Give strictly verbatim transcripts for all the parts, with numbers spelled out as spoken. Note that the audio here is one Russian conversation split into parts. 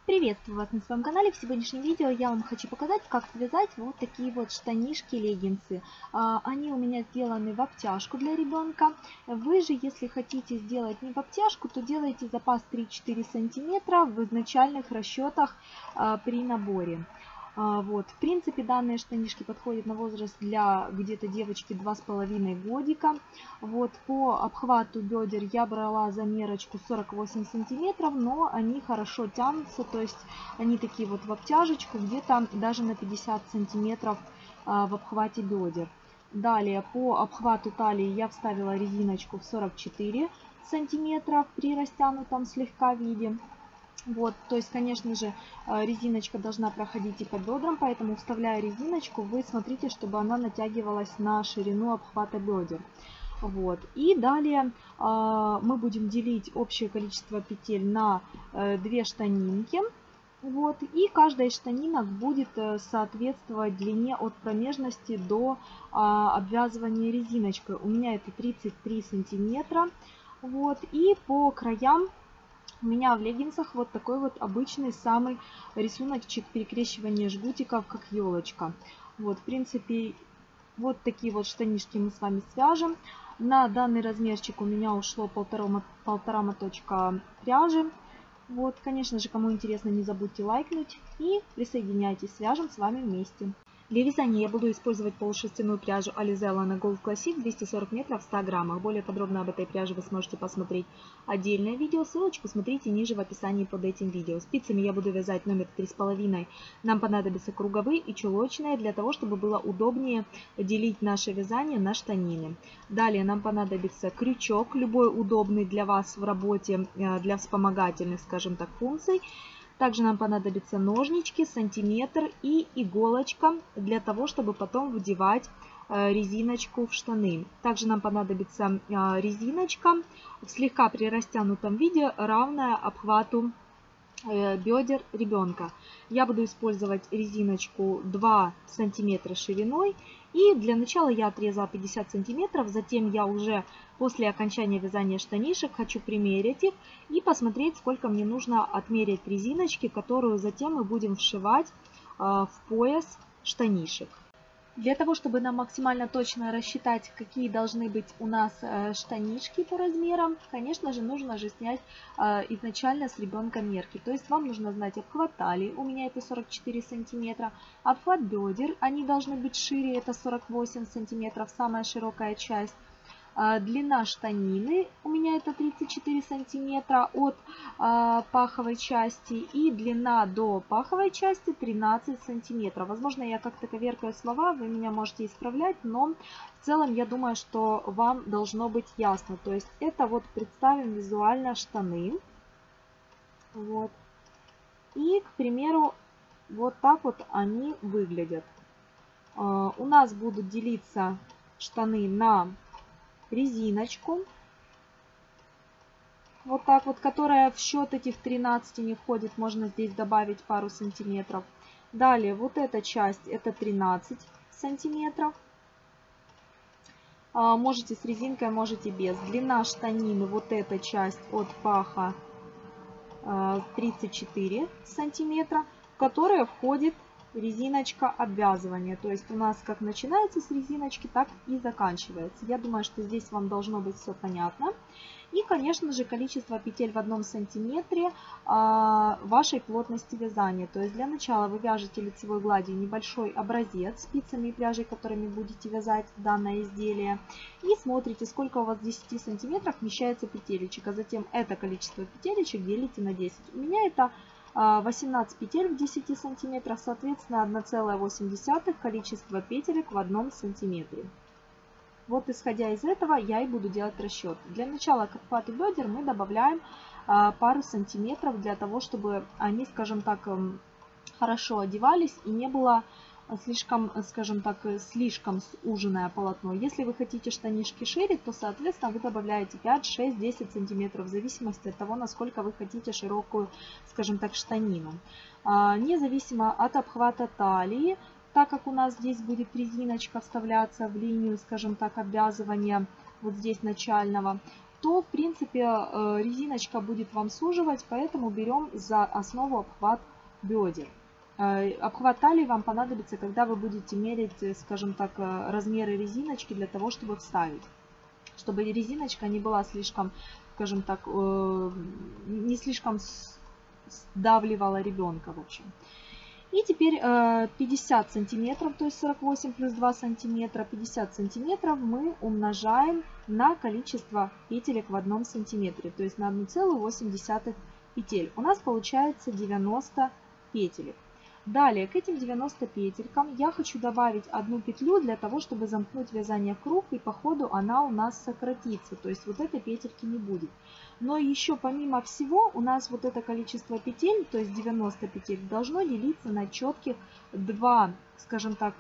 Приветствую вас на своем канале. В сегодняшнем видео я вам хочу показать, как связать вот такие вот штанишки, леггинсы. Они у меня сделаны в обтяжку для ребенка. Вы же, если хотите сделать не в обтяжку, то делайте запас три-четыре сантиметра в изначальных расчетах при наборе. Вот. В принципе, данные штанишки подходят на возраст для где-то девочки два с половиной годика. Вот. По обхвату бедер я брала замерочку сорок восемь сантиметров, но они хорошо тянутся, то есть они такие вот в обтяжечку, где-то даже на пятьдесят сантиметров в обхвате бедер. Далее по обхвату талии я вставила резиночку в сорок четыре сантиметра при растянутом слегка виде. Вот, то есть, конечно же, резиночка должна проходить и по бедрам, поэтому, вставляя резиночку, вы смотрите, чтобы она натягивалась на ширину обхвата бедер. Вот. И далее э, мы будем делить общее количество петель на э, две штанинки. Вот. И каждая из штанинок будет э, соответствовать длине от промежности до э, обвязывания резиночкой. У меня это тридцать три сантиметра. Вот. И по краям у меня в леггинсах вот такой вот обычный самый рисуночек перекрещивания жгутиков, как елочка. Вот, в принципе, вот такие вот штанишки мы с вами свяжем. На данный размерчик у меня ушло полтора, полтора моточка пряжи. Вот, конечно же, кому интересно, не забудьте лайкнуть и присоединяйтесь, свяжем с вами вместе. Для вязания я буду использовать полушерстяную пряжу Alize Elana Gold Classic двести сорок метров в ста граммах. Более подробно об этой пряже вы сможете посмотреть отдельное видео. Ссылочку смотрите ниже в описании под этим видео. Спицами я буду вязать номер три с половиной. Нам понадобятся круговые и чулочные для того, чтобы было удобнее делить наше вязание на штанины. Далее нам понадобится крючок, любой удобный для вас в работе, для вспомогательных, скажем так, функций. Также нам понадобятся ножнички, сантиметр и иголочка для того, чтобы потом вдевать резиночку в штаны. Также нам понадобится резиночка в слегка прирастянутом виде, равная обхвату бедер ребенка. Я буду использовать резиночку два сантиметра шириной. И для начала я отрезала пятьдесят сантиметров. Затем я уже после окончания вязания штанишек хочу примерить их и посмотреть, сколько мне нужно отмерить резиночки, которую затем мы будем вшивать в пояс штанишек. Для того, чтобы нам максимально точно рассчитать, какие должны быть у нас штанишки по размерам, конечно же, нужно же снять изначально с ребенка мерки. То есть вам нужно знать обхват талии, у меня это сорок четыре сантиметра, обхват бедер, они должны быть шире, это сорок восемь сантиметров, самая широкая часть. Длина штанины у меня это тридцать четыре сантиметра от а, паховой части. И длина до паховой части тринадцать сантиметров. Возможно, я как-то коверкаю слова, вы меня можете исправлять. Но в целом я думаю, что вам должно быть ясно. То есть это вот представим визуально штаны. Вот. И, к примеру, вот так вот они выглядят. А, у нас будут делиться штаны на резиночку, вот так вот, которая в счет этих тринадцати не входит, можно здесь добавить пару сантиметров. Далее вот эта часть это тринадцать сантиметров. Можете с резинкой, можете без. Длина штанины, вот эта часть от паха тридцать четыре сантиметра, в которая входит резиночка обвязывания. То есть у нас как начинается с резиночки, так и заканчивается. Я думаю, что здесь вам должно быть все понятно. И, конечно же, количество петель в одном сантиметре а, вашей плотности вязания. То есть для начала вы вяжете лицевой гладью небольшой образец спицами и пряжей, которыми будете вязать данное изделие. И смотрите, сколько у вас в десяти сантиметрах вмещается петелечек. А затем это количество петелечек делите на десять. У меня это восемнадцать петель в десяти сантиметрах, соответственно одна целая восемь десятых количество петелек в одном сантиметре. Вот исходя из этого я и буду делать расчет. Для начала к обхвату бедер мы добавляем пару сантиметров для того, чтобы они, скажем так, хорошо одевались и не было слишком, скажем так, слишком суженное полотно. Если вы хотите штанишки шире, то, соответственно, вы добавляете пять, шесть, десять сантиметров в зависимости от того, насколько вы хотите широкую, скажем так, штанину. Независимо от обхвата талии, так как у нас здесь будет резиночка вставляться в линию, скажем так, обвязывания вот здесь начального, то в принципе резиночка будет вам суживать, поэтому берем за основу обхват бедер. Обхват талии вам понадобится, когда вы будете мерить, скажем так, размеры резиночки для того, чтобы вставить. Чтобы резиночка не была слишком, скажем так, не слишком сдавливала ребенка, в общем. И теперь пятьдесят сантиметров, то есть сорок восемь плюс два сантиметра, пятьдесят сантиметров мы умножаем на количество петелек в одном сантиметре, то есть на одну целую восемь десятых петель. У нас получается девяносто петелек. Далее к этим девяноста петелькам я хочу добавить одну петлю для того, чтобы замкнуть вязание в круг, и по ходу она у нас сократится, то есть вот этой петельки не будет. Но еще помимо всего у нас вот это количество петель, то есть девяносто петель, должно делиться на четких два, скажем так,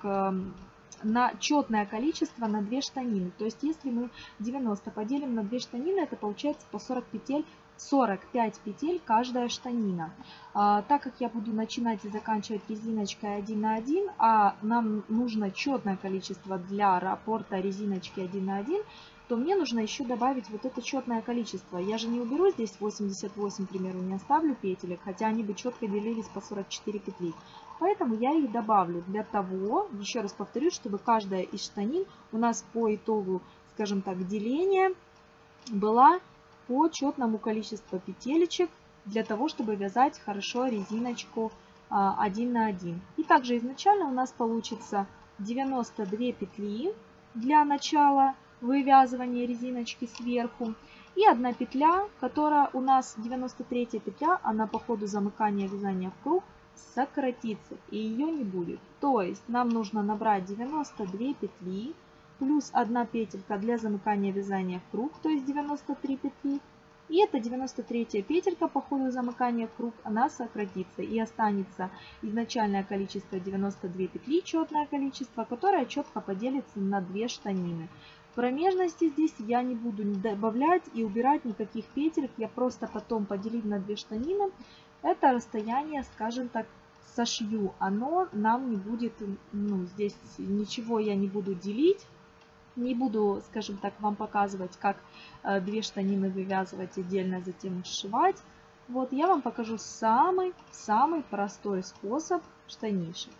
на четное количество на две штанины. То есть если мы девяносто поделим на две штанины, это получается по сорок петель. сорок пять петель каждая штанина. А, так как я буду начинать и заканчивать резиночкой один на один, а нам нужно четное количество для раппорта резиночки один на один, то мне нужно еще добавить вот это четное количество. Я же не уберу здесь восемьдесят восемь, к примеру, не оставлю петелек, хотя они бы четко делились по сорок четыре петли. Поэтому я их добавлю для того, еще раз повторюсь, чтобы каждая из штанин у нас по итогу, скажем так, деления была по четному количеству петелечек, для того, чтобы вязать хорошо резиночку один на один. И также изначально у нас получится девяносто две петли для начала вывязывания резиночки сверху. И одна петля, которая у нас девяносто третья петля, она по ходу замыкания вязания в круг сократится, и ее не будет. То есть нам нужно набрать девяносто две петли, плюс одна петелька для замыкания вязания в круг, то есть девяносто три петли. И эта девяносто третья петелька по ходу замыкания в круг, она сократится. И останется изначальное количество девяносто две петли, четное количество, которое четко поделится на две штанины. Промежности здесь я не буду добавлять и убирать никаких петель. Я просто потом поделить на две штанины. Это расстояние, скажем так, сошью. Оно нам не будет, ну, здесь ничего я не буду делить. Не буду, скажем так, вам показывать, как две штанины вывязывать отдельно, затем сшивать. Вот я вам покажу самый-самый простой способ штанишек.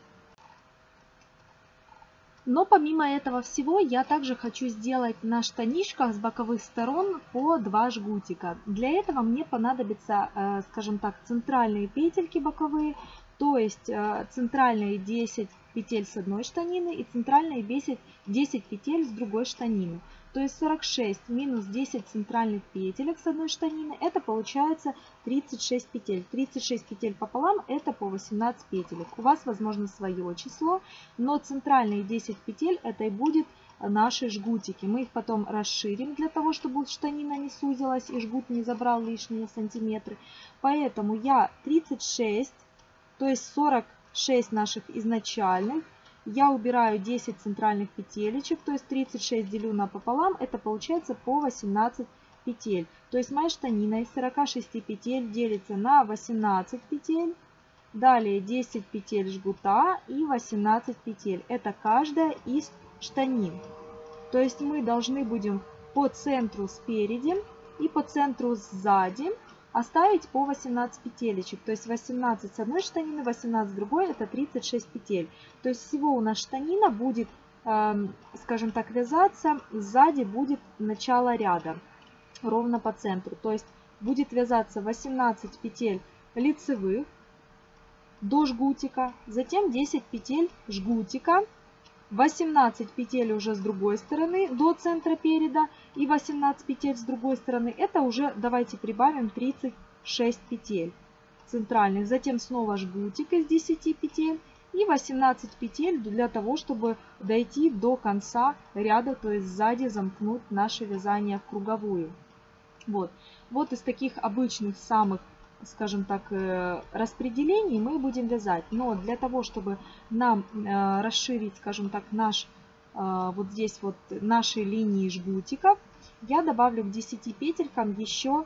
Но помимо этого всего, я также хочу сделать на штанишках с боковых сторон по два жгутика. Для этого мне понадобятся, скажем так, центральные петельки боковые, то есть центральные десять петель с одной штанины и центральные десять петель с другой штанины. То есть сорок шесть минус десять центральных петелек с одной штанины, это получается тридцать шесть петель. тридцать шесть петель пополам, это по восемнадцать петелек. У вас, возможно, свое число, но центральные десять петель это и будет наши жгутики. Мы их потом расширим для того, чтобы штанина не сузилась и жгут не забрал лишние сантиметры. Поэтому я тридцать шесть, то есть сорок шесть наших изначальных, я убираю десять центральных петелечек, то есть тридцать шесть делю на пополам, это получается по восемнадцать петель. То есть моя штанина из сорока шести петель делится на восемнадцать петель, далее десять петель жгута и восемнадцать петель. Это каждая из штанин. То есть мы должны будем по центру спереди и по центру сзади оставить по восемнадцать петелечек. То есть восемнадцать с одной штанины, восемнадцать с другой, это тридцать шесть петель. То есть всего у нас штанина будет, э, скажем так, вязаться. Сзади будет начало ряда ровно по центру. То есть будет вязаться восемнадцать петель лицевых до жгутика, затем десять петель жгутика, восемнадцать петель уже с другой стороны до центра переда и восемнадцать петель с другой стороны. Это уже давайте прибавим тридцать шесть петель центральных. Затем снова жгутик из десяти петель и восемнадцать петель для того, чтобы дойти до конца ряда, то есть сзади замкнуть наше вязание в круговую. Вот, вот из таких обычных самых, скажем так, распределений мы будем вязать. Но для того, чтобы нам расширить, скажем так, наш вот здесь вот наши линии жгутиков, я добавлю к десяти петелькам еще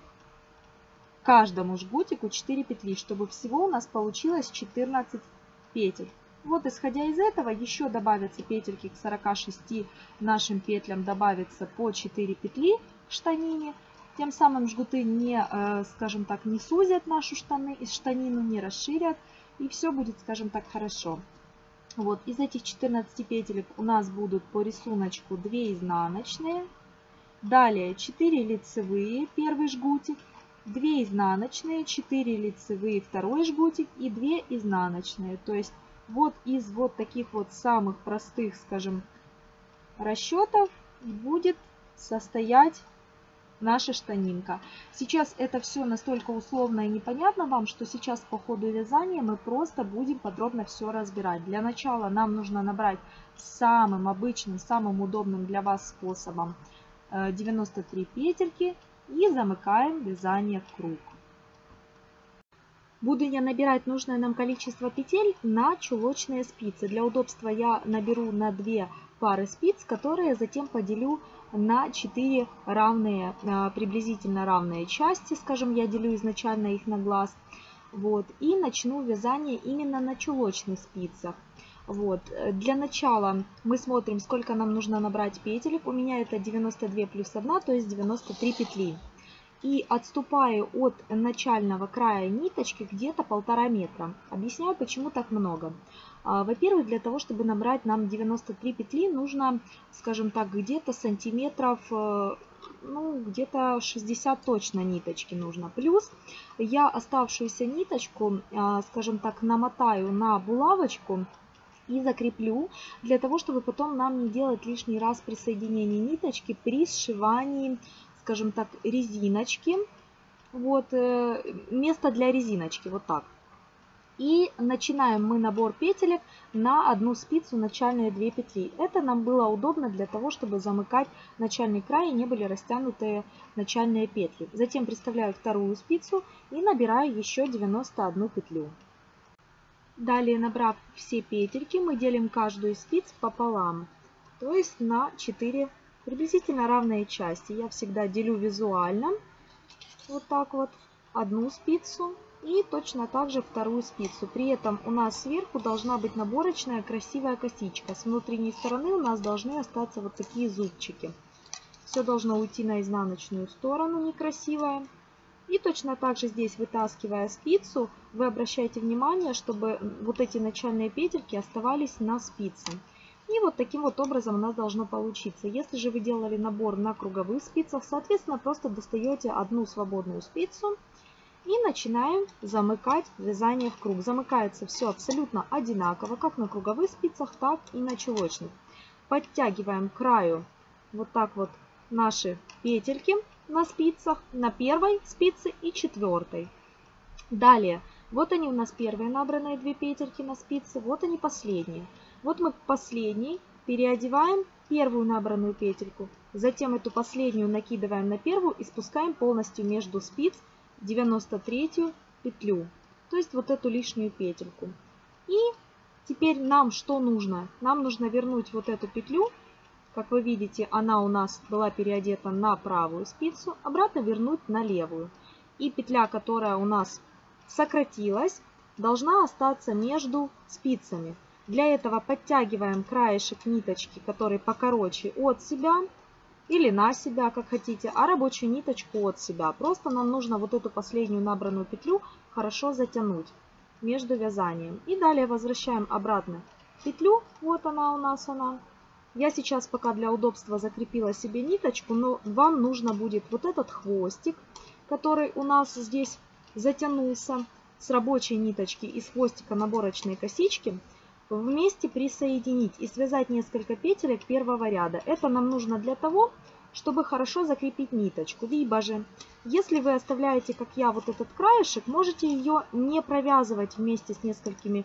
каждому жгутику четыре петли, чтобы всего у нас получилось четырнадцать петель. Вот исходя из этого еще добавятся петельки к сорока шести нашим петлям, добавится по четыре петли к штанине. Тем самым жгуты не, скажем так, не сузят нашу штаны, штанину, не расширят. И все будет, скажем так, хорошо. Вот, из этих четырнадцати петелек у нас будут по рисунку две изнаночные. Далее четыре лицевые, первый жгутик, две изнаночные, четыре лицевые, второй жгутик и две изнаночные. То есть вот из вот таких вот самых простых, скажем, расчетов будет состоять наша штанинка. Сейчас это все настолько условно и непонятно вам, что сейчас по ходу вязания мы просто будем подробно все разбирать. Для начала нам нужно набрать самым обычным, самым удобным для вас способом девяносто три петельки и замыкаем вязание в круг. Буду я набирать нужное нам количество петель на чулочные спицы. Для удобства я наберу на две пары спиц, которые затем поделю на четыре равные, приблизительно равные части. Скажем, я делю изначально их на глаз. Вот, и начну вязание именно на чулочных спицах. Вот. Для начала мы смотрим, сколько нам нужно набрать петелек. У меня это девяносто две плюс одна, то есть девяносто три петли. И отступаю от начального края ниточки где-то полтора метра. Объясняю, почему так много. Во-первых, для того, чтобы набрать нам девяносто три петли, нужно, скажем так, где-то сантиметров, ну, где-то шестьдесят точно ниточки нужно. Плюс я оставшуюся ниточку, скажем так, намотаю на булавочку и закреплю, для того, чтобы потом нам не делать лишний раз присоединение ниточки при сшивании, скажем так, резиночки. Вот, место для резиночки, вот так. И начинаем мы набор петелек на одну спицу, начальные две петли. Это нам было удобно для того, чтобы замыкать начальный край и не были растянутые начальные петли. Затем приставляю вторую спицу и набираю еще девяносто одну петлю. Далее, набрав все петельки, мы делим каждую из спиц пополам, то есть на четыре приблизительно равные части. Я всегда делю визуально, вот так вот, одну спицу и точно так же вторую спицу. При этом у нас сверху должна быть наборочная красивая косичка. С внутренней стороны у нас должны остаться вот такие зубчики. Все должно уйти на изнаночную сторону некрасивое. И точно так же здесь, вытаскивая спицу, вы обращайте внимание, чтобы вот эти начальные петельки оставались на спице. И вот таким вот образом у нас должно получиться. Если же вы делали набор на круговых спицах, соответственно, просто достаете одну свободную спицу и начинаем замыкать вязание в круг. Замыкается все абсолютно одинаково, как на круговых спицах, так и на чулочных. Подтягиваем к краю вот так вот наши петельки на спицах, на первой спице и четвертой. Далее, вот они у нас первые набранные две петельки на спице, вот они последние. Вот мы последней переодеваем первую набранную петельку, затем эту последнюю накидываем на первую и спускаем полностью между спиц девяносто третью петлю, то есть вот эту лишнюю петельку. И теперь нам что нужно? Нам нужно вернуть вот эту петлю. Как вы видите, она у нас была переодета на правую спицу, обратно вернуть на левую. И петля, которая у нас сократилась, должна остаться между спицами. Для этого подтягиваем краешек ниточки, который покороче, от себя или на себя, как хотите, а рабочую ниточку от себя. Просто нам нужно вот эту последнюю набранную петлю хорошо затянуть между вязанием. И далее возвращаем обратно петлю, вот она у нас она. Я сейчас пока для удобства закрепила себе ниточку, но вам нужно будет вот этот хвостик, который у нас здесь затянулся с рабочей ниточки и с хвостика наборочной косички, вместе присоединить и связать несколько петелек первого ряда. Это нам нужно для того, чтобы хорошо закрепить ниточку. Либо же, если вы оставляете, как я, вот этот краешек, можете ее не провязывать вместе с несколькими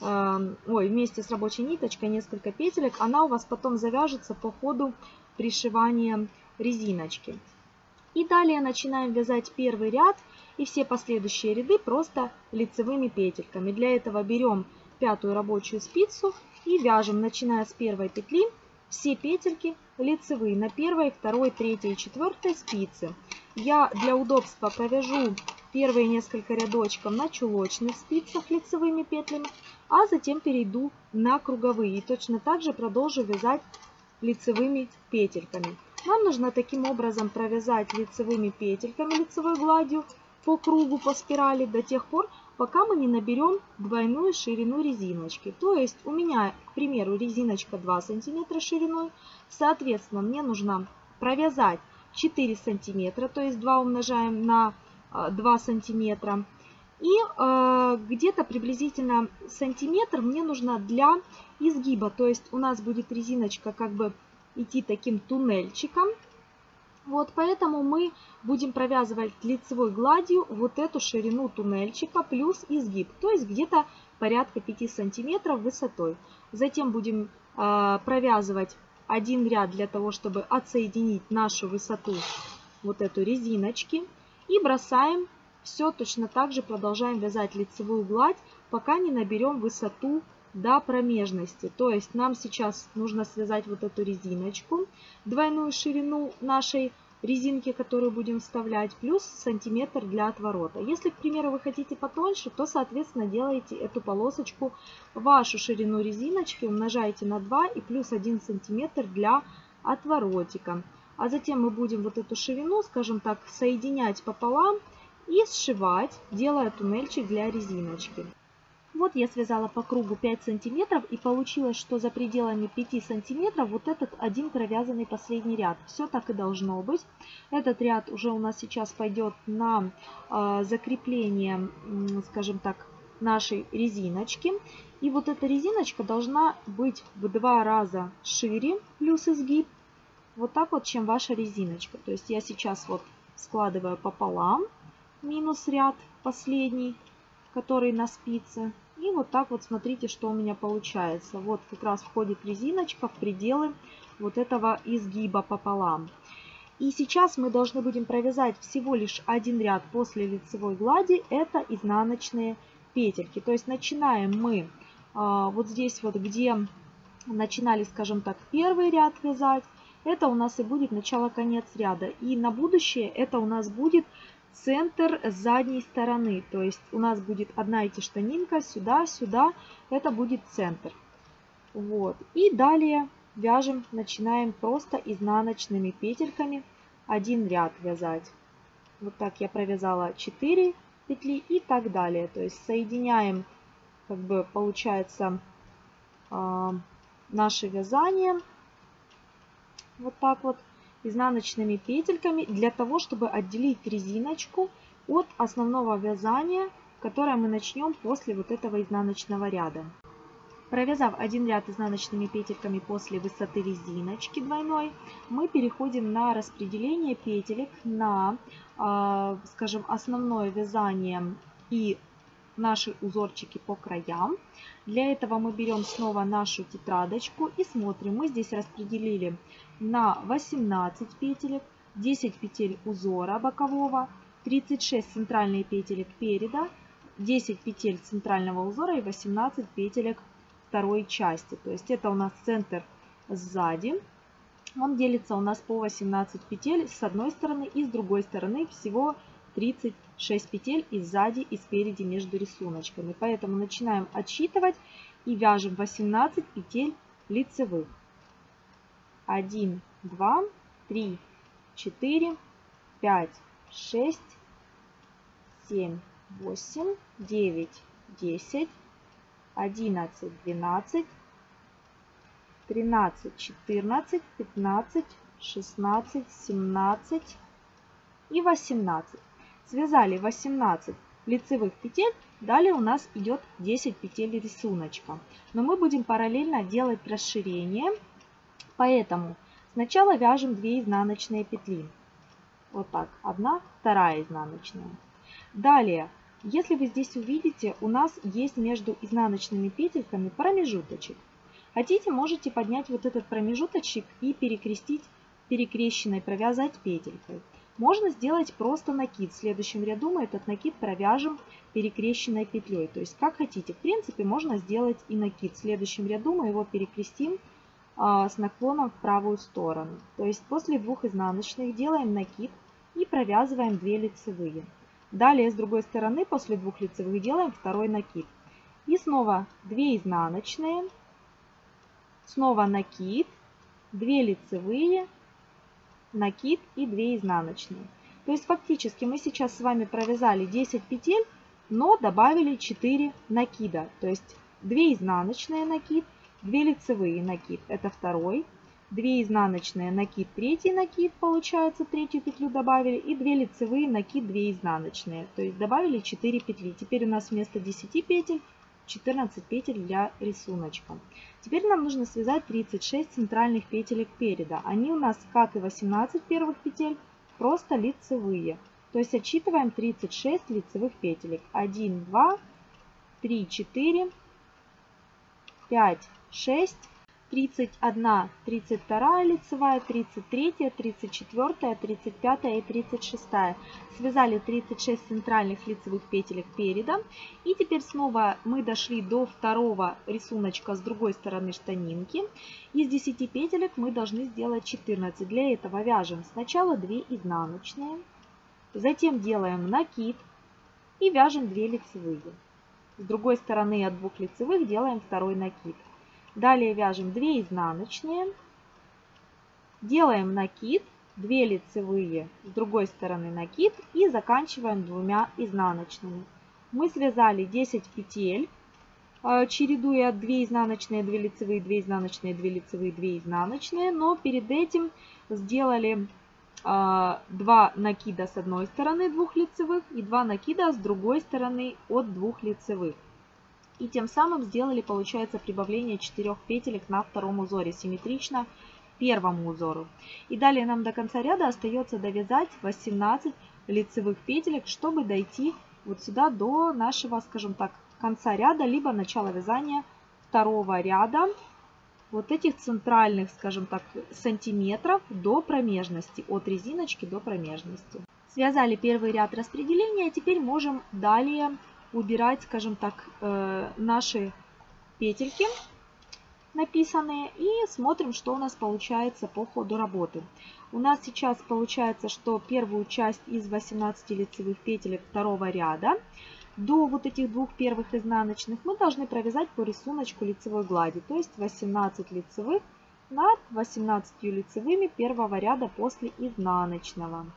Ой, вместе с рабочей ниточкой несколько петелек, она у вас потом завяжется по ходу пришивания резиночки. И далее начинаем вязать первый ряд и все последующие ряды просто лицевыми петельками. Для этого берем пятую рабочую спицу и вяжем, начиная с первой петли, все петельки лицевые на первой, второй, третьей и четвертой спице. Я для удобства провяжу первые несколько рядочков на чулочных спицах лицевыми петлями, а затем перейду на круговые и точно так же продолжу вязать лицевыми петельками. Нам нужно таким образом провязать лицевыми петельками, лицевой гладью по кругу, по спирали до тех пор, пока мы не наберем двойную ширину резиночки. То есть у меня, к примеру, резиночка два сантиметра шириной. Соответственно, мне нужно провязать четыре сантиметра, то есть два умножаем на два сантиметра. И э, где-то приблизительно сантиметр мне нужно для изгиба. То есть у нас будет резиночка как бы идти таким туннельчиком. Вот поэтому мы будем провязывать лицевой гладью вот эту ширину туннельчика плюс изгиб. То есть где-то порядка пяти сантиметров высотой. Затем будем э, провязывать один ряд для того, чтобы отсоединить нашу высоту вот эту резиночки. И бросаем все точно так же, продолжаем вязать лицевую гладь, пока не наберем высоту до промежности. То есть нам сейчас нужно связать вот эту резиночку, двойную ширину нашей резинки, которую будем вставлять, плюс сантиметр для отворота. Если, к примеру, вы хотите потоньше, то, соответственно, делаете эту полосочку, вашу ширину резиночки умножаете на два и плюс один сантиметр для отворотика. А затем мы будем вот эту ширину, скажем так, соединять пополам и сшивать, делая туннельчик для резиночки. Вот я связала по кругу пять сантиметров и получилось, что за пределами пяти сантиметров вот этот один провязанный последний ряд. Все так и должно быть. Этот ряд уже у нас сейчас пойдет на э, закрепление, скажем так, нашей резиночки. И вот эта резиночка должна быть в два раза шире, плюс изгиб, вот так вот, чем ваша резиночка. То есть я сейчас вот складываю пополам, минус ряд последний, который на спице. И вот так вот смотрите, что у меня получается. Вот как раз входит резиночка в пределы вот этого изгиба пополам. И сейчас мы должны будем провязать всего лишь один ряд после лицевой глади. Это изнаночные петельки. То есть начинаем мы а, вот здесь вот, где начинали, скажем так, первый ряд вязать. Это у нас и будет начало-конец ряда. И на будущее это у нас будет центр задней стороны. То есть у нас будет одна эти штанинка сюда, сюда. Это будет центр. Вот. И далее вяжем, начинаем просто изнаночными петельками один ряд вязать. Вот так я провязала четыре петли и так далее. То есть соединяем, как бы получается, наше вязание. Вот так вот. Изнаночными петельками для того, чтобы отделить резиночку от основного вязания, которое мы начнем после вот этого изнаночного ряда. Провязав один ряд изнаночными петельками после высоты резиночки двойной, мы переходим на распределение петелек на, скажем, основное вязание и наши узорчики по краям. Для этого мы берем снова нашу тетрадочку и смотрим. Мы здесь распределили на восемнадцать петелек, десять петель узора бокового, тридцать шесть центральных петелек переда, десять петель центрального узора и восемнадцать петелек второй части. То есть это у нас центр сзади. Он делится у нас по восемнадцать петель с одной стороны и с другой стороны всего тридцать шесть петель и сзади, и спереди между рисуночками. Поэтому начинаем отсчитывать и вяжем восемнадцать петель лицевых. один, два, три, четыре, пять, шесть, семь, восемь, девять, десять, одиннадцать, двенадцать, тринадцать, четырнадцать, пятнадцать, шестнадцать, семнадцать и восемнадцать. Связали восемнадцать лицевых петель, далее у нас идет десять петель рисуночка. Но мы будем параллельно делать расширение, поэтому сначала вяжем две изнаночные петли. Вот так, одна, вторая изнаночная. Далее, если вы здесь увидите, у нас есть между изнаночными петельками промежуточек. Хотите, можете поднять вот этот промежуточек и перекрестить перекрещенной, провязать петелькой. Можно сделать просто накид. В следующем ряду мы этот накид провяжем перекрещенной петлей. То есть как хотите. В принципе, можно сделать и накид. В следующем ряду мы его перекрестим а, с наклоном в правую сторону. То есть после двух изнаночных делаем накид и провязываем две лицевые. Далее с другой стороны после двух лицевых делаем второй накид. И снова две изнаночные, снова накид, две лицевые накид и две изнаночные. То есть фактически мы сейчас с вами провязали десять петель, но добавили четыре накида. То есть две изнаночные накид, две лицевые накид, это второй, две изнаночные накид, третий накид, получается третью петлю добавили, и две лицевые накид, две изнаночные. То есть добавили четыре петли. Теперь у нас вместо десяти петель четырнадцать петель для рисуночка. Теперь нам нужно связать тридцать шесть центральных петелек переда. Они у нас, как и восемнадцать первых петель, просто лицевые. То есть отсчитываем тридцать шесть лицевых петелек. один, два, три, четыре, пять, шесть, тридцать одна, тридцать вторая лицевая, тридцать третья, тридцать четвёртая, тридцать пятая и тридцать шестая. Связали тридцать шесть центральных лицевых петелек переда. И теперь снова мы дошли до второго рисуночка с другой стороны штанинки. Из десяти петелек мы должны сделать четырнадцать. Для этого вяжем сначала две изнаночные, затем делаем накид и вяжем две лицевые. С другой стороны от двух лицевых делаем второй накид. Далее вяжем две изнаночные, делаем накид, две лицевые, с другой стороны накид и заканчиваем двумя изнаночными. Мы связали десять петель, чередуя две изнаночные, две лицевые, две изнаночные, две лицевые, две изнаночные, но перед этим сделали два накида с одной стороны двух лицевых и два накида с другой стороны от двух лицевых. И тем самым сделали, получается, прибавление четырёх петелек на втором узоре, симметрично первому узору. И далее нам до конца ряда остается довязать восемнадцать лицевых петелек, чтобы дойти вот сюда до нашего, скажем так, конца ряда, либо начала вязания второго ряда. Вот этих центральных, скажем так, сантиметров до промежности, от резиночки до промежности. Связали первый ряд распределения, теперь можем далее убирать, скажем так, наши петельки написанные и смотрим, что у нас получается по ходу работы. У нас сейчас получается, что первую часть из восемнадцати лицевых петелек второго ряда до вот этих двух первых изнаночных мы должны провязать по рисунку лицевой глади, то есть восемнадцать лицевых над восемнадцатью лицевыми первого ряда после изнаночного.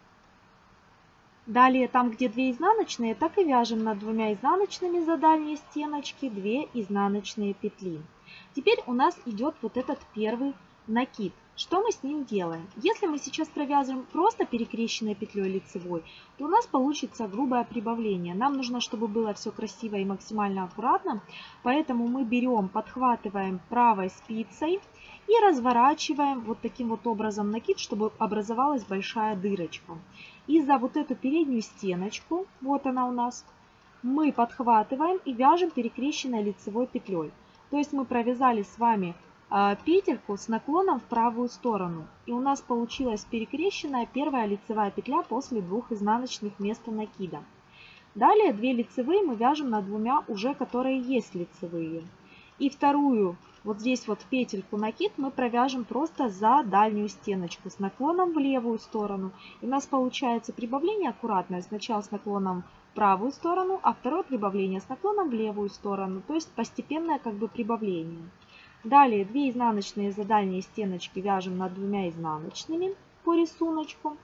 Далее, там, где две изнаночные, так и вяжем над двумя изнаночными за дальние стеночки две изнаночные петли. Теперь у нас идет вот этот первый накид. Что мы с ним делаем? Если мы сейчас провязываем просто перекрещенной петлей лицевой, то у нас получится грубое прибавление. Нам нужно, чтобы было все красиво и максимально аккуратно, поэтому мы берем, подхватываем правой спицей и разворачиваем вот таким вот образом накид, чтобы образовалась большая дырочка. И за вот эту переднюю стеночку, вот она у нас, мы подхватываем и вяжем перекрещенной лицевой петлей. То есть мы провязали с вами петельку с наклоном в правую сторону. И у нас получилась перекрещенная первая лицевая петля после двух изнаночных вместо накида. Далее две лицевые мы вяжем над двумя уже, которые есть лицевые. И вторую, вот здесь вот петельку накид мы провяжем просто за дальнюю стеночку с наклоном в левую сторону. И у нас получается прибавление аккуратное. Сначала с наклоном в правую сторону, а второе прибавление с наклоном в левую сторону. То есть постепенное как бы прибавление. Далее две изнаночные за дальние стеночки вяжем над двумя изнаночными по рисунку.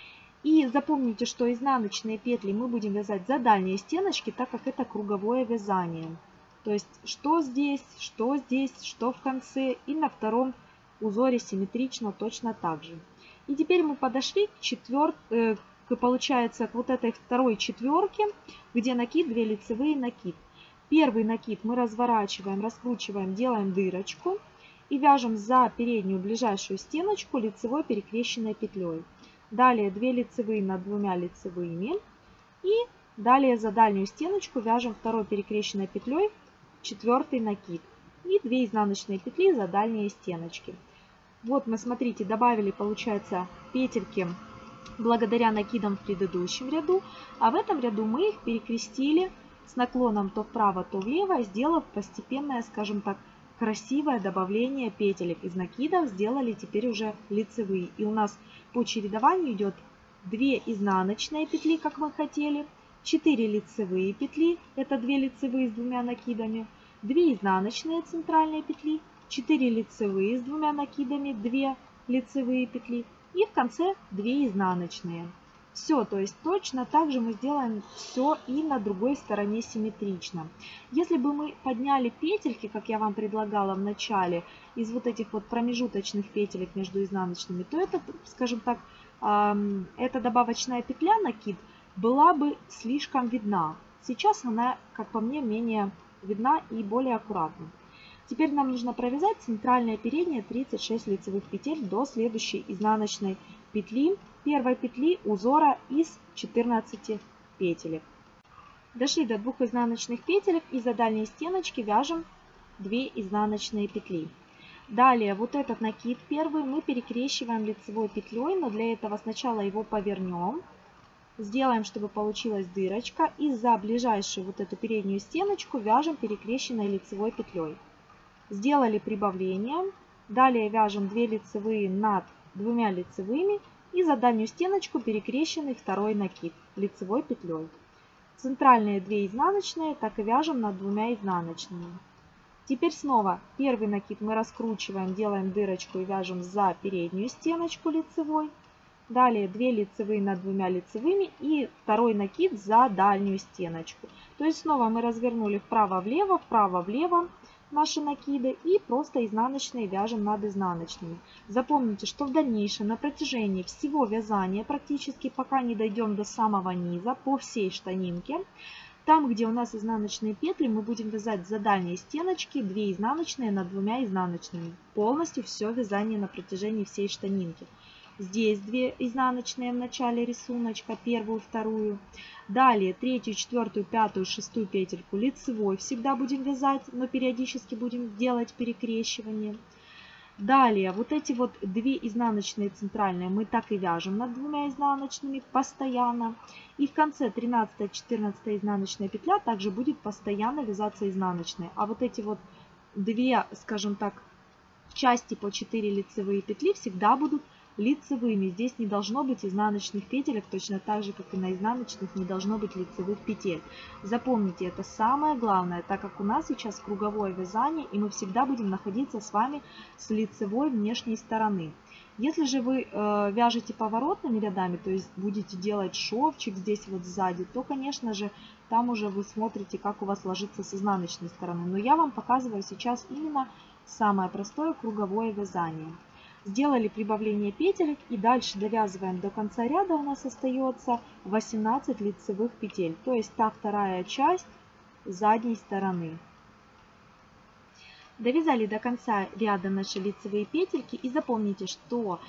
И запомните, что изнаночные петли мы будем вязать за дальние стеночки, так как это круговое вязание. То есть что здесь, что здесь, что в конце и на втором узоре симметрично точно так же. И теперь мы подошли к четвертой, к, получается, к вот этой второй четверке, где накид, две лицевые, накид. Первый накид мы разворачиваем, раскручиваем, делаем дырочку и вяжем за переднюю ближайшую стеночку лицевой перекрещенной петлей. Далее две лицевые над двумя лицевыми и далее за дальнюю стеночку вяжем второй перекрещенной петлей четвертый накид и две изнаночные петли за дальние стеночки. Вот мы, смотрите, добавили, получается, петельки благодаря накидам в предыдущем ряду, а в этом ряду мы их перекрестили с наклоном то вправо, то влево, сделав постепенное, скажем так, красивое добавление петелек из накидов, сделали теперь уже лицевые. И у нас по чередованию идет две изнаночные петли, как мы хотели, четыре лицевые петли, это две лицевые с двумя накидами, две изнаночные центральные петли, четыре лицевые с двумя накидами, две лицевые петли И в конце две изнаночные. Все, то есть точно так же мы сделаем все и на другой стороне симметрично. Если бы мы подняли петельки, как я вам предлагала в начале, из вот этих вот промежуточных петелек между изнаночными, то это, скажем так, эта добавочная петля, накид, была бы слишком видна. Сейчас она, как по мне, менее видна и более аккуратна. Теперь нам нужно провязать центральное и переднее тридцать шесть лицевых петель до следующей изнаночной петли, первой петли узора из четырнадцати петелек. Дошли до двух изнаночных петелек и за дальней стеночки вяжем две изнаночные петли. Далее вот этот накид первый мы перекрещиваем лицевой петлей, но для этого сначала его повернем. Сделаем, чтобы получилась дырочка, и за ближайшую вот эту переднюю стеночку вяжем перекрещенной лицевой петлей. Сделали прибавление. Далее вяжем две лицевые над двумя лицевыми и за дальнюю стеночку перекрещенный второй накид лицевой петлей. Центральные две изнаночные так и вяжем над двумя изнаночными. Теперь снова первый накид мы раскручиваем, делаем дырочку и вяжем за переднюю стеночку лицевой. Далее две лицевые над двумя лицевыми и второй накид за дальнюю стеночку. То есть снова мы развернули вправо-влево, вправо-влево наши накиды и просто изнаночные вяжем над изнаночными. Запомните, что в дальнейшем на протяжении всего вязания, практически пока не дойдем до самого низа, по всей штанинке, там, где у нас изнаночные петли, мы будем вязать за дальние стеночки две изнаночные над двумя изнаночными. Полностью все вязание на протяжении всей штанинки. Здесь две изнаночные в начале рисуночка, первую, вторую. Далее третью, четвертую, пятую, шестую петельку лицевой всегда будем вязать, но периодически будем делать перекрещивание. Далее вот эти вот две изнаночные центральные мы так и вяжем над двумя изнаночными постоянно. И в конце тринадцатая, четырнадцатая изнаночная петля также будет постоянно вязаться изнаночной. А вот эти вот две, скажем так, части по четыре лицевые петли всегда будут лицевыми. Здесь не должно быть изнаночных петелек, точно так же, как и на изнаночных не должно быть лицевых петель. Запомните, это самое главное, так как у нас сейчас круговое вязание, и мы всегда будем находиться с вами с лицевой внешней стороны. Если же вы э, вяжете поворотными рядами, то есть будете делать шовчик здесь вот сзади, то, конечно же, там уже вы смотрите, как у вас ложится с изнаночной стороны. Но я вам показываю сейчас именно самое простое круговое вязание. Сделали прибавление петелек и дальше довязываем до конца ряда. У нас остается восемнадцать лицевых петель, то есть та вторая часть задней стороны. Довязали до конца ряда наши лицевые петельки и запомните, что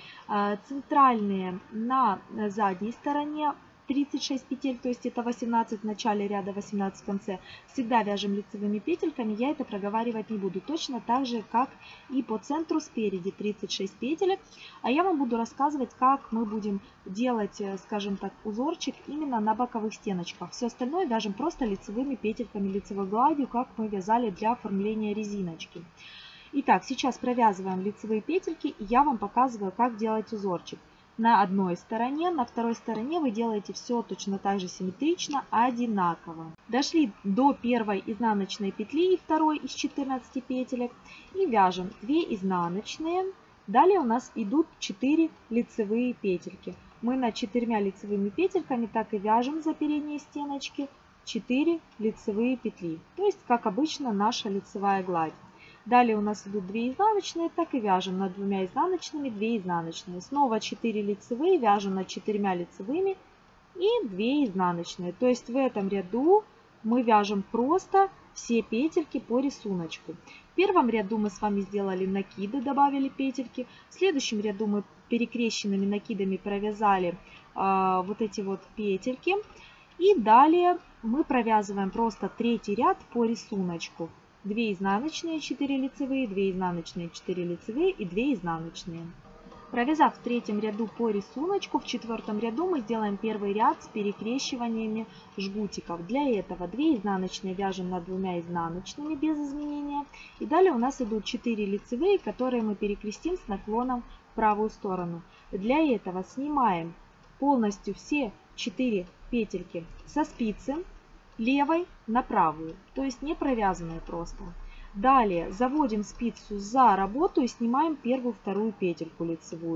центральные на задней стороне тридцать шесть петель, то есть это восемнадцать в начале ряда, восемнадцать в конце, всегда вяжем лицевыми петельками, я это проговаривать не буду. Точно так же, как и по центру спереди тридцать шесть петелек. А я вам буду рассказывать, как мы будем делать, скажем так, узорчик именно на боковых стеночках. Все остальное вяжем просто лицевыми петельками, лицевой гладью, как мы вязали для оформления резиночки. Итак, сейчас провязываем лицевые петельки, и я вам показываю, как делать узорчик. На одной стороне, на второй стороне вы делаете все точно так же симметрично, одинаково. Дошли до первой изнаночной петли и второй из четырнадцати петелек и вяжем две изнаночные. Далее у нас идут четыре лицевые петельки. Мы над четырьмя лицевыми петельками так и вяжем за передние стеночки четыре лицевые петли. То есть, как обычно, наша лицевая гладь. Далее у нас идут две изнаночные, так и вяжем над двумя изнаночными две изнаночные. Снова четыре лицевые, вяжем над четырьмя лицевыми и две изнаночные. То есть в этом ряду мы вяжем просто все петельки по рисунку. В первом ряду мы с вами сделали накиды, добавили петельки. В следующем ряду мы перекрещенными накидами провязали э, вот эти вот петельки. И далее мы провязываем просто третий ряд по рисунку. две изнаночные, четыре лицевые, две изнаночные, четыре лицевые и две изнаночные. Провязав в третьем ряду по рисунку, в четвертом ряду мы сделаем первый ряд с перекрещиваниями жгутиков. Для этого две изнаночные вяжем над двумя изнаночными без изменения. И далее у нас идут четыре лицевые, которые мы перекрестим с наклоном в правую сторону. Для этого снимаем полностью все четыре петельки со спицы левой на правую, то есть не провязанные просто. Далее заводим спицу за работу и снимаем первую, вторую петельку лицевую.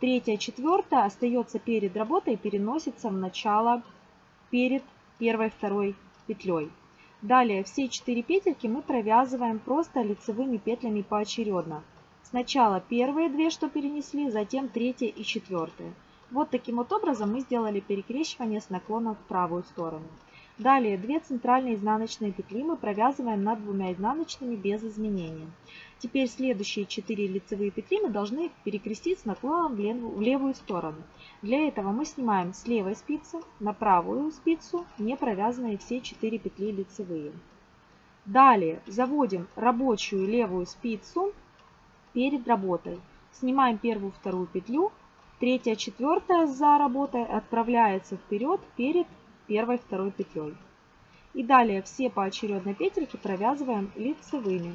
третья, четвертая остается перед работой и переносится в начало перед первой, второй петлей. Далее все четыре петельки мы провязываем просто лицевыми петлями поочередно. Сначала первые две, что перенесли, затем третья и четвертая. Вот таким вот образом мы сделали перекрещивание с наклоном в правую сторону. Далее две центральные изнаночные петли мы провязываем над двумя изнаночными без изменений. Теперь следующие четыре лицевые петли мы должны перекрестить с наклоном в левую, в левую сторону. Для этого мы снимаем с левой спицы на правую спицу не провязанные все четыре петли лицевые. Далее заводим рабочую левую спицу перед работой. Снимаем первую, вторую петлю. Третья, четвертая за работой отправляется вперед перед первой, второй петлей. И далее все поочередно петельки провязываем лицевыми.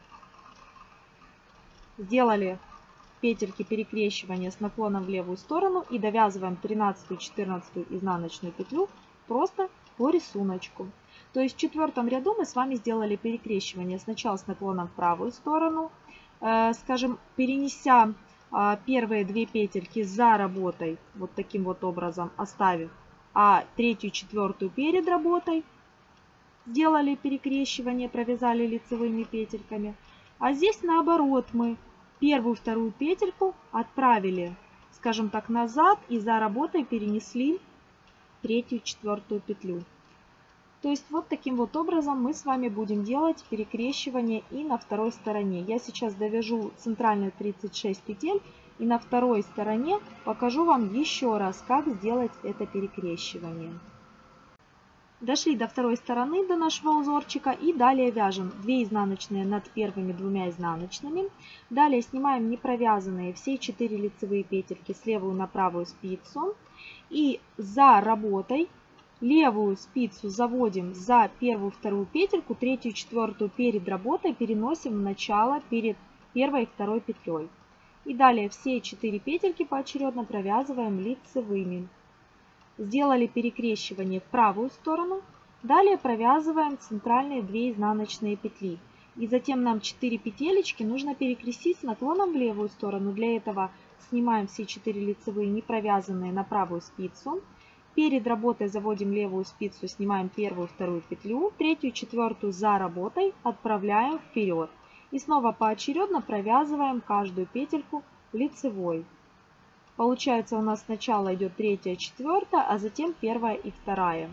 Сделали петельки перекрещивания с наклоном в левую сторону и довязываем тринадцатую, четырнадцатую изнаночную петлю просто по рисунку. То есть в четвертом ряду мы с вами сделали перекрещивание сначала с наклоном в правую сторону, э, скажем, перенеся э, первые две петельки за работой, вот таким вот образом оставив, а третью, четвертую перед работой, сделали перекрещивание, провязали лицевыми петельками. А здесь наоборот, мы первую, вторую петельку отправили, скажем так, назад и за работой перенесли третью, четвертую петлю. То есть вот таким вот образом мы с вами будем делать перекрещивание и на второй стороне. Я сейчас довяжу центральные тридцать шесть петель и на второй стороне покажу вам еще раз, как сделать это перекрещивание. Дошли до второй стороны, до нашего узорчика, и далее вяжем две изнаночные над первыми двумя изнаночными. Далее снимаем не провязанные все четыре лицевые петельки с левую на правую спицу. И за работой левую спицу заводим за первую, вторую петельку, третью, четвертую перед работой переносим в начало перед первой и второй петлей. И далее все четыре петельки поочередно провязываем лицевыми. Сделали перекрещивание в правую сторону. Далее провязываем центральные две изнаночные петли. И затем нам четыре петелечки нужно перекрестить с наклоном в левую сторону. Для этого снимаем все четыре лицевые не провязанные на правую спицу. Перед работой заводим левую спицу, снимаем первую, вторую петлю. Третью, четвертую за работой отправляем вперед. И снова поочередно провязываем каждую петельку лицевой. Получается, у нас сначала идет третья, четвертая, а затем первая и вторая.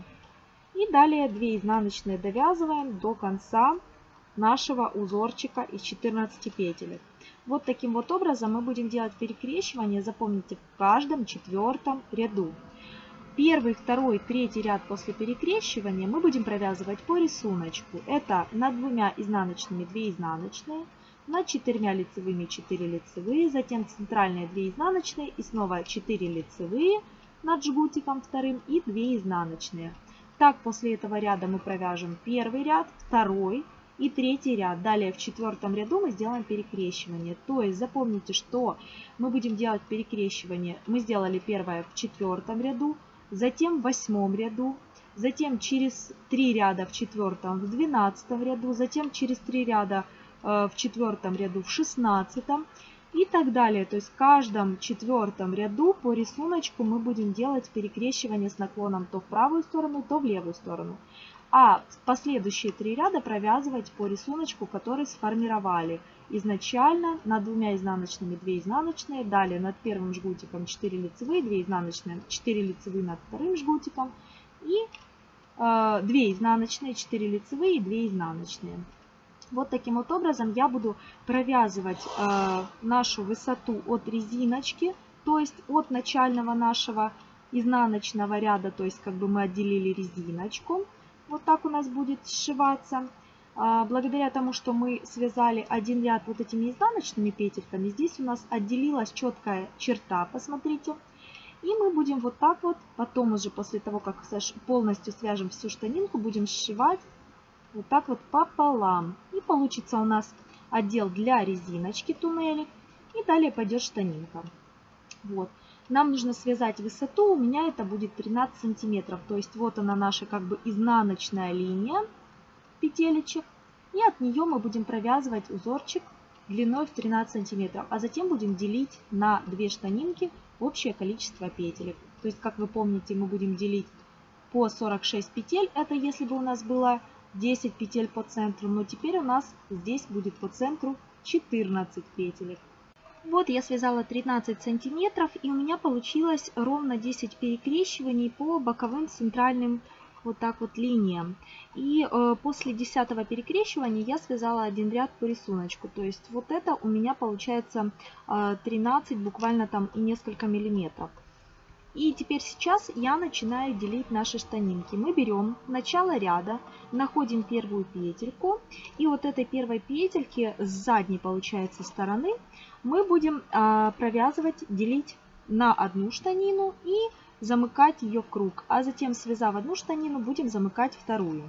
И далее две изнаночные довязываем до конца нашего узорчика из четырнадцати петелек. Вот таким вот образом мы будем делать перекрещивание, запомните, в каждом четвертом ряду. Первый, второй, третий ряд после перекрещивания мы будем провязывать по рисунку. Это над двумя изнаночными две изнаночные. Над четырьмя лицевыми четыре лицевые, затем центральные две изнаночные и снова четыре лицевые над жгутиком вторым и две изнаночные. Так после этого ряда мы провяжем первый ряд, второй и третий ряд. Далее в четвертом ряду мы сделаем перекрещивание. То есть запомните, что мы будем делать перекрещивание. Мы сделали первое в четвертом ряду, затем в восьмом ряду, затем через три ряда в четвертом в двенадцатом ряду, затем через три ряда в четвертом ряду в шестнадцатом и так далее. То есть в каждом четвертом ряду по рисунку мы будем делать перекрещивание с наклоном то в правую сторону, то в левую сторону. А последующие три ряда провязывать по рисунку, который сформировали изначально над двумя изнаночными две изнаночные, далее над первым жгутиком четыре лицевые, две изнаночные, четыре лицевые над вторым жгутиком и э, две изнаночные, четыре лицевые и две изнаночные. Вот таким вот образом я буду провязывать э, нашу высоту от резиночки, то есть от начального нашего изнаночного ряда, то есть как бы мы отделили резиночку. Вот так у нас будет сшиваться. Э, благодаря тому, что мы связали один ряд вот этими изнаночными петельками, здесь у нас отделилась четкая черта, посмотрите. И мы будем вот так вот, потом уже после того, как полностью свяжем всю штанинку, будем сшивать вот так вот пополам. И получится у нас отдел для резиночки туннелик. И далее пойдет штанинка. Вот. Нам нужно связать высоту. У меня это будет тринадцать сантиметров. То есть вот она наша как бы изнаночная линия петелечек. И от нее мы будем провязывать узорчик длиной в тринадцать сантиметров. А затем будем делить на две штанинки общее количество петелек. То есть, как вы помните, мы будем делить по сорок шесть петель. Это если бы у нас было десять петель по центру. Но теперь у нас здесь будет по центру четырнадцать петелек. Вот я связала тринадцать сантиметров, и у меня получилось ровно десять перекрещиваний по боковым центральным вот так вот линиям. И э, после десятого перекрещивания я связала один ряд по рисунку. То есть вот это у меня получается э, тринадцать буквально там и несколько миллиметров. И теперь сейчас я начинаю делить наши штанинки. Мы берем начало ряда, находим первую петельку. И вот этой первой петельки с задней, получается, стороны мы будем а, провязывать, делить на одну штанину и замыкать ее в круг. А затем, связав одну штанину, будем замыкать вторую.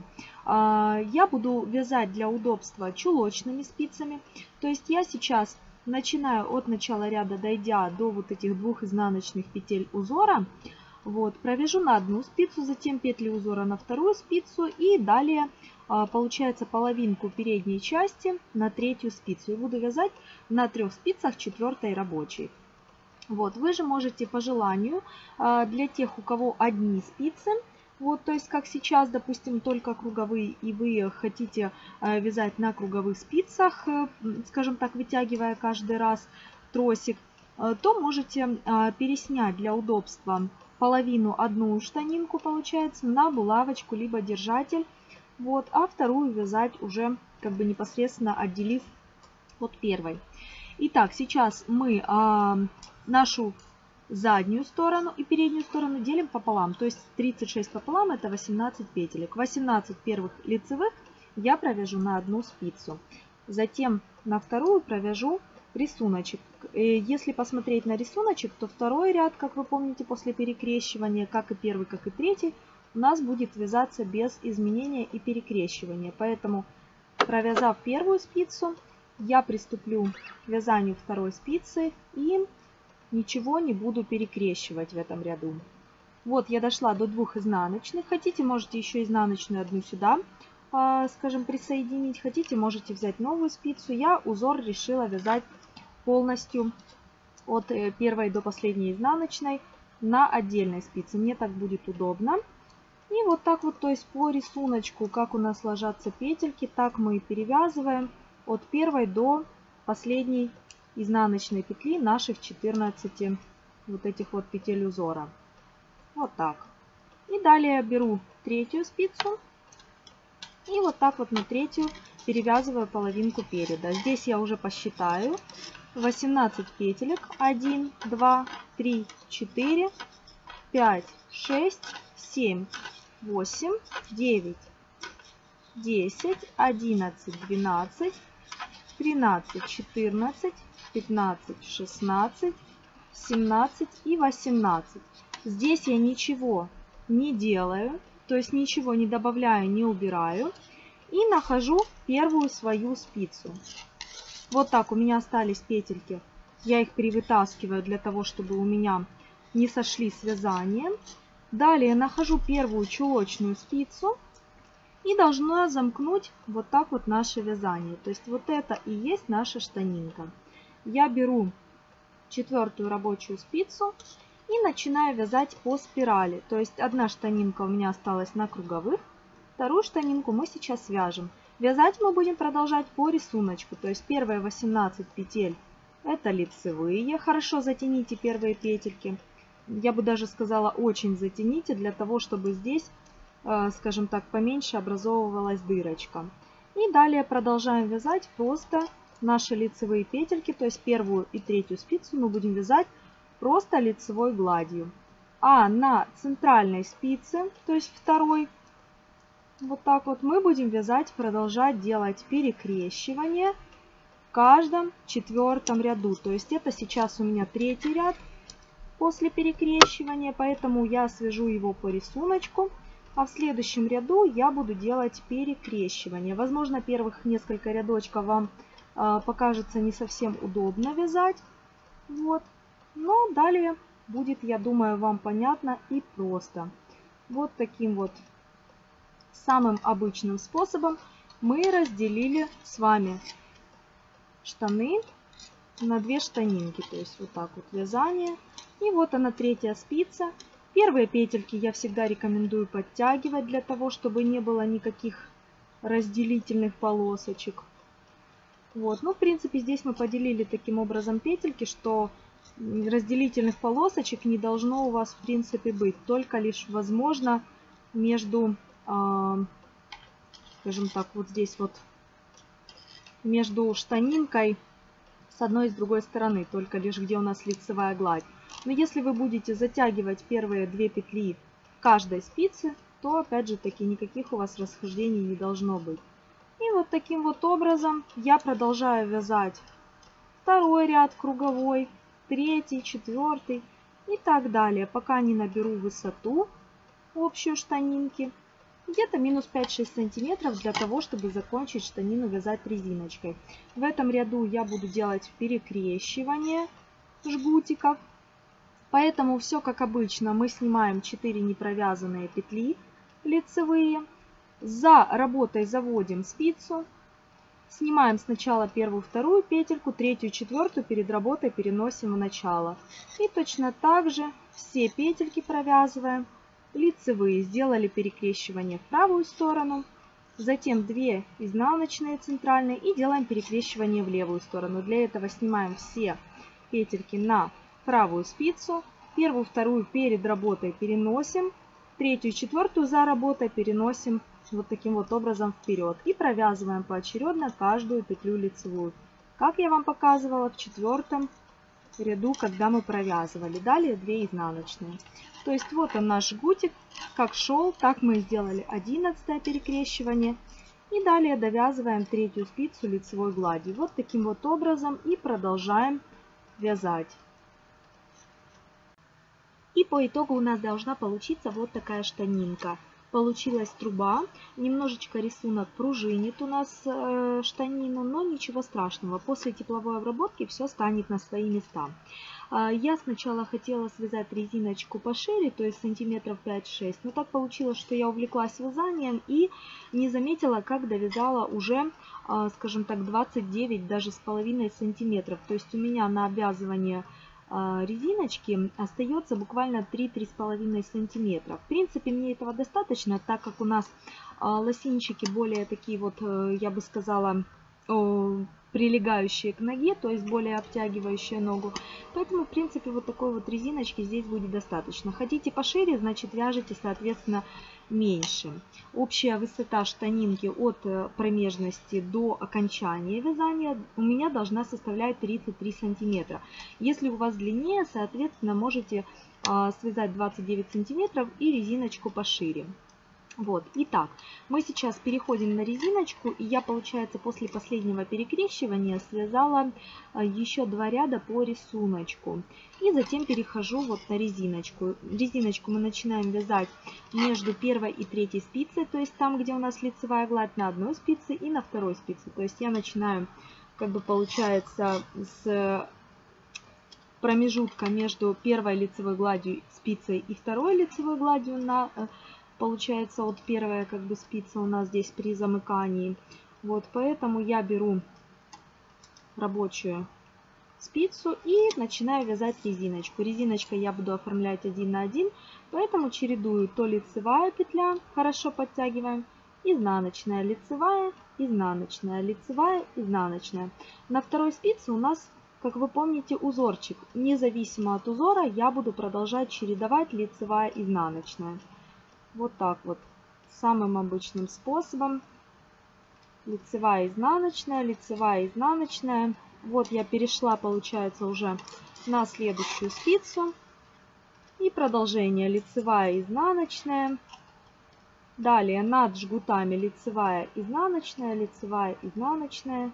А, я буду вязать для удобства чулочными спицами. То есть я сейчас... начинаю от начала ряда, дойдя до вот этих двух изнаночных петель узора, вот, провяжу на одну спицу, затем петли узора на вторую спицу и далее получается половинку передней части на третью спицу. И буду вязать на трех спицах четвертой рабочей. Вот, вы же можете по желанию, для тех, у кого одни спицы, вот, то есть, как сейчас, допустим, только круговые, и вы хотите э, вязать на круговых спицах, э, скажем так, вытягивая каждый раз тросик, э, то можете э, переснять для удобства половину одну штанинку, получается, на булавочку, либо держатель, вот, а вторую вязать уже как бы непосредственно отделив от первой. Итак, сейчас мы э, нашу заднюю сторону и переднюю сторону делим пополам. То есть тридцать шесть пополам это восемнадцать петелек. восемнадцать первых лицевых я провяжу на одну спицу. Затем на вторую провяжу рисуночек. Если посмотреть на рисуночек, то второй ряд, как вы помните, после перекрещивания, как и первый, как и третий, у нас будет вязаться без изменения и перекрещивания. Поэтому, провязав первую спицу, я приступлю к вязанию второй спицы и ничего не буду перекрещивать в этом ряду. Вот я дошла до двух изнаночных. Хотите, можете еще изнаночную одну сюда, скажем, присоединить. Хотите, можете взять новую спицу. Я узор решила вязать полностью от первой до последней изнаночной на отдельной спице. Мне так будет удобно. И вот так вот, то есть по рисунку, как у нас ложатся петельки, так мы и перевязываем от первой до последней изнаночной петли наших четырнадцати вот этих вот петель узора. Вот так. И далее беру третью спицу и вот так вот на третью перевязываю половинку переда. Здесь я уже посчитаю восемнадцать петелек. один, два, три, четыре, пять, шесть, семь, восемь, девять, десять, одиннадцать, двенадцать, тринадцать, четырнадцать, пятнадцать, шестнадцать, семнадцать и восемнадцать. Здесь я ничего не делаю, то есть ничего не добавляю, не убираю. И нахожу первую свою спицу. Вот так у меня остались петельки. Я их перевытаскиваю для того, чтобы у меня не сошли с вязанием. Далее нахожу первую чулочную спицу. И должна замкнуть вот так вот наше вязание. То есть вот это и есть наша штанинка. Я беру четвертую рабочую спицу и начинаю вязать по спирали. То есть одна штанинка у меня осталась на круговых, вторую штанинку мы сейчас свяжем. Вязать мы будем продолжать по рисунку. То есть первые восемнадцать петель это лицевые. Хорошо затяните первые петельки. Я бы даже сказала, очень затяните, для того, чтобы здесь, скажем так, поменьше образовывалась дырочка. И далее продолжаем вязать просто наши лицевые петельки, то есть первую и третью спицу мы будем вязать просто лицевой гладью. А на центральной спице, то есть второй, вот так вот мы будем вязать, продолжать делать перекрещивание в каждом четвертом ряду. То есть это сейчас у меня третий ряд после перекрещивания, поэтому я свяжу его по рисунку. А в следующем ряду я буду делать перекрещивание. Возможно, первых несколько рядочков вам э, покажется не совсем удобно вязать. Вот. Но далее будет, я думаю, вам понятно и просто. Вот таким вот самым обычным способом мы разделили с вами штаны на две штанинки. То есть вот так вот вязание И вот она, третья спица. Первые петельки я всегда рекомендую подтягивать для того, чтобы не было никаких разделительных полосочек. Вот, ну в принципе здесь мы поделили таким образом петельки, что разделительных полосочек не должно у вас в принципе быть. Только лишь возможно между, э, скажем так, вот здесь вот между штанинкой с одной и с другой стороны, только лишь где у нас лицевая гладь. Но если вы будете затягивать первые две петли каждой спицы, то опять же таки никаких у вас расхождений не должно быть. И вот таким вот образом я продолжаю вязать второй ряд круговой, третий, четвертый и так далее, пока не наберу высоту общую штанинки. Где-то минус пять-шесть сантиметров для того, чтобы закончить штанину вязать резиночкой. В этом ряду я буду делать перекрещивание жгутиков. Поэтому все как обычно. Мы снимаем четыре непровязанные петли лицевые. За работой заводим спицу. Снимаем сначала первую, вторую петельку, третью, четвертую перед работой переносим в начало. И точно так же все петельки провязываем. Лицевые сделали перекрещивание в правую сторону, затем две изнаночные центральные и делаем перекрещивание в левую сторону. Для этого снимаем все петельки на правую спицу, первую, вторую перед работой переносим, третью, четвертую за работой переносим вот таким вот образом вперед и провязываем поочередно каждую петлю лицевую, как я вам показывала в четвертом ряду, когда мы провязывали. Далее две изнаночные. То есть вот он наш жгутик, как шел, так мы сделали одиннадцатое перекрещивание. И далее довязываем третью спицу лицевой гладью. Вот таким вот образом и продолжаем вязать. И по итогу у нас должна получиться вот такая штанинка. Получилась труба, немножечко рисунок пружинит у нас э, штанину, но ничего страшного. После тепловой обработки все станет на свои места. Э, я сначала хотела связать резиночку пошире, то есть сантиметров пять-шесть, но так получилось, что я увлеклась вязанием и не заметила, как довязала уже, э, скажем так, двадцать девять даже с половиной сантиметров. То есть у меня на обвязывание резиночки остается буквально три-три с половиной сантиметра. В принципе, мне этого достаточно, так как у нас лосинчики более такие вот, я бы сказала, прилегающие к ноге, то есть более обтягивающие ногу. Поэтому, в принципе, вот такой вот резиночки здесь будет достаточно. Хотите пошире, значит вяжете, соответственно, меньше. Общая высота штанинки от промежности до окончания вязания у меня должна составлять тридцать три сантиметра. Если у вас длиннее, соответственно, можете а, связать двадцать девять сантиметров и резиночку пошире. Вот, итак, мы сейчас переходим на резиночку, и я, получается, после последнего перекрещивания связала еще два ряда по рисунку. И затем перехожу вот на резиночку. Резиночку мы начинаем вязать между первой и третьей спицей, то есть там, где у нас лицевая гладь, на одной спице и на второй спице. То есть я начинаю, как бы получается, с промежутка между первой лицевой гладью спицей и второй лицевой гладью на... Получается, вот первая как бы спица у нас здесь при замыкании. Вот поэтому я беру рабочую спицу и начинаю вязать резиночку. Резиночкой я буду оформлять один на один, поэтому чередую то лицевая петля, хорошо подтягиваем, изнаночная, лицевая, изнаночная, лицевая, изнаночная. На второй спице у нас, как вы помните, узорчик. Независимо от узора я буду продолжать чередовать лицевая, изнаночная. Вот так вот, самым обычным способом. Лицевая, изнаночная, лицевая, изнаночная. Вот я перешла, получается, уже на следующую спицу. И продолжение лицевая, изнаночная. Далее над жгутами лицевая, изнаночная, лицевая, изнаночная.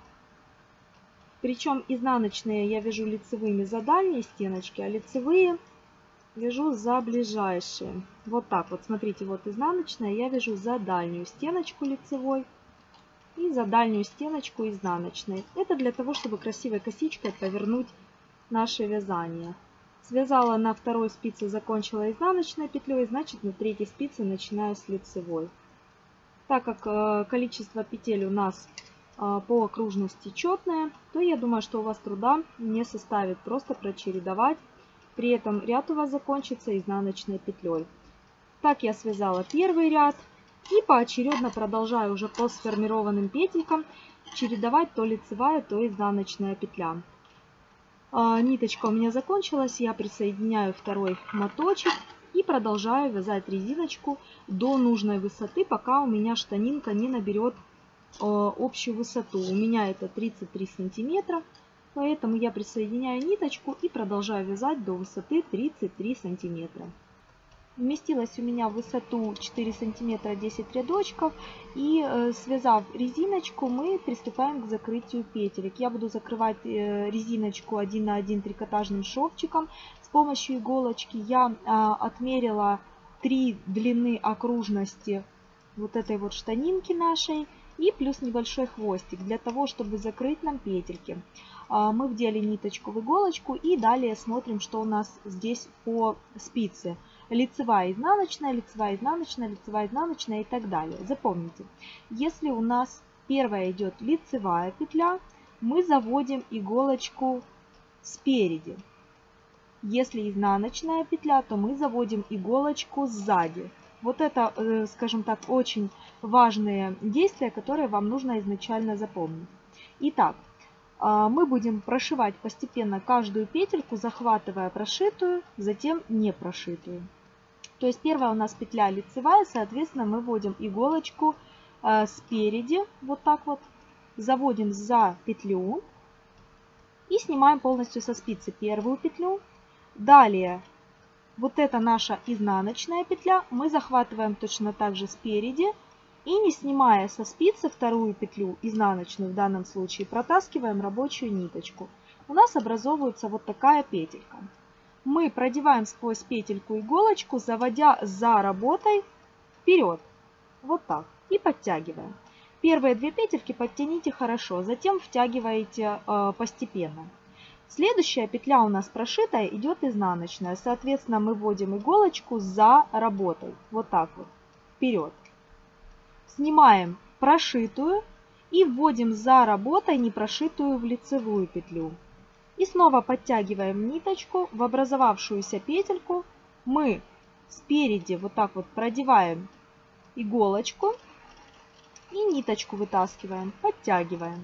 Причем изнаночные я вяжу лицевыми за дальние стеночки, а лицевые вяжу за ближайшие. Вот так вот, смотрите, вот изнаночная я вяжу за дальнюю стеночку лицевой и за дальнюю стеночку изнаночной. Это для того, чтобы красивой косичкой повернуть наше вязание. Связала на второй спице, закончила изнаночной петлей, значит на третьей спице начинаю с лицевой. Так как количество петель у нас по окружности четное, то я думаю, что у вас труда не составит просто прочередовать При этом ряд у вас закончится изнаночной петлей. Так я связала первый ряд и поочередно продолжаю уже по сформированным петелькам чередовать то лицевая, то изнаночная петля. А, ниточка у меня закончилась, я присоединяю второй моточек и продолжаю вязать резиночку до нужной высоты, пока у меня штанинка не наберет а, общую высоту. У меня это тридцать три сантиметра, поэтому я присоединяю ниточку и продолжаю вязать до высоты тридцать три сантиметра. Вместилась у меня в высоту четыре сантиметра десять рядочков, и э, связав резиночку, мы приступаем к закрытию петелек. Я буду закрывать э, резиночку один на один трикотажным шовчиком. С помощью иголочки я э, отмерила три длины окружности вот этой вот штанинки нашей и плюс небольшой хвостик для того, чтобы закрыть нам петельки. Э, мы вдели ниточку в иголочку и далее смотрим, что у нас здесь по спице. Лицевая, изнаночная, лицевая, изнаночная, лицевая, изнаночная и так далее. Запомните, если у нас первая идет лицевая петля, мы заводим иголочку спереди. Если изнаночная петля, то мы заводим иголочку сзади. Вот это, скажем так, очень важные действия, которые вам нужно изначально запомнить. Итак, мы будем прошивать постепенно каждую петельку, захватывая прошитую, затем не прошитую. То есть первая у нас петля лицевая, соответственно, мы вводим иголочку э, спереди, вот так вот, заводим за петлю и снимаем полностью со спицы первую петлю. Далее, вот это наша изнаночная петля, мы захватываем точно так же спереди и, не снимая со спицы вторую петлю, изнаночную в данном случае, протаскиваем рабочую ниточку. У нас образовывается вот такая петелька. Мы продеваем сквозь петельку иголочку, заводя за работой вперед. Вот так. И подтягиваем. Первые две петельки подтяните хорошо, затем втягиваете э, постепенно. Следующая петля у нас прошитая, идет изнаночная. Соответственно, мы вводим иголочку за работой. Вот так вот. Вперед. Снимаем прошитую и вводим за работой непрошитую в лицевую петлю. И снова подтягиваем ниточку в образовавшуюся петельку. Мы спереди вот так вот продеваем иголочку и ниточку вытаскиваем, подтягиваем.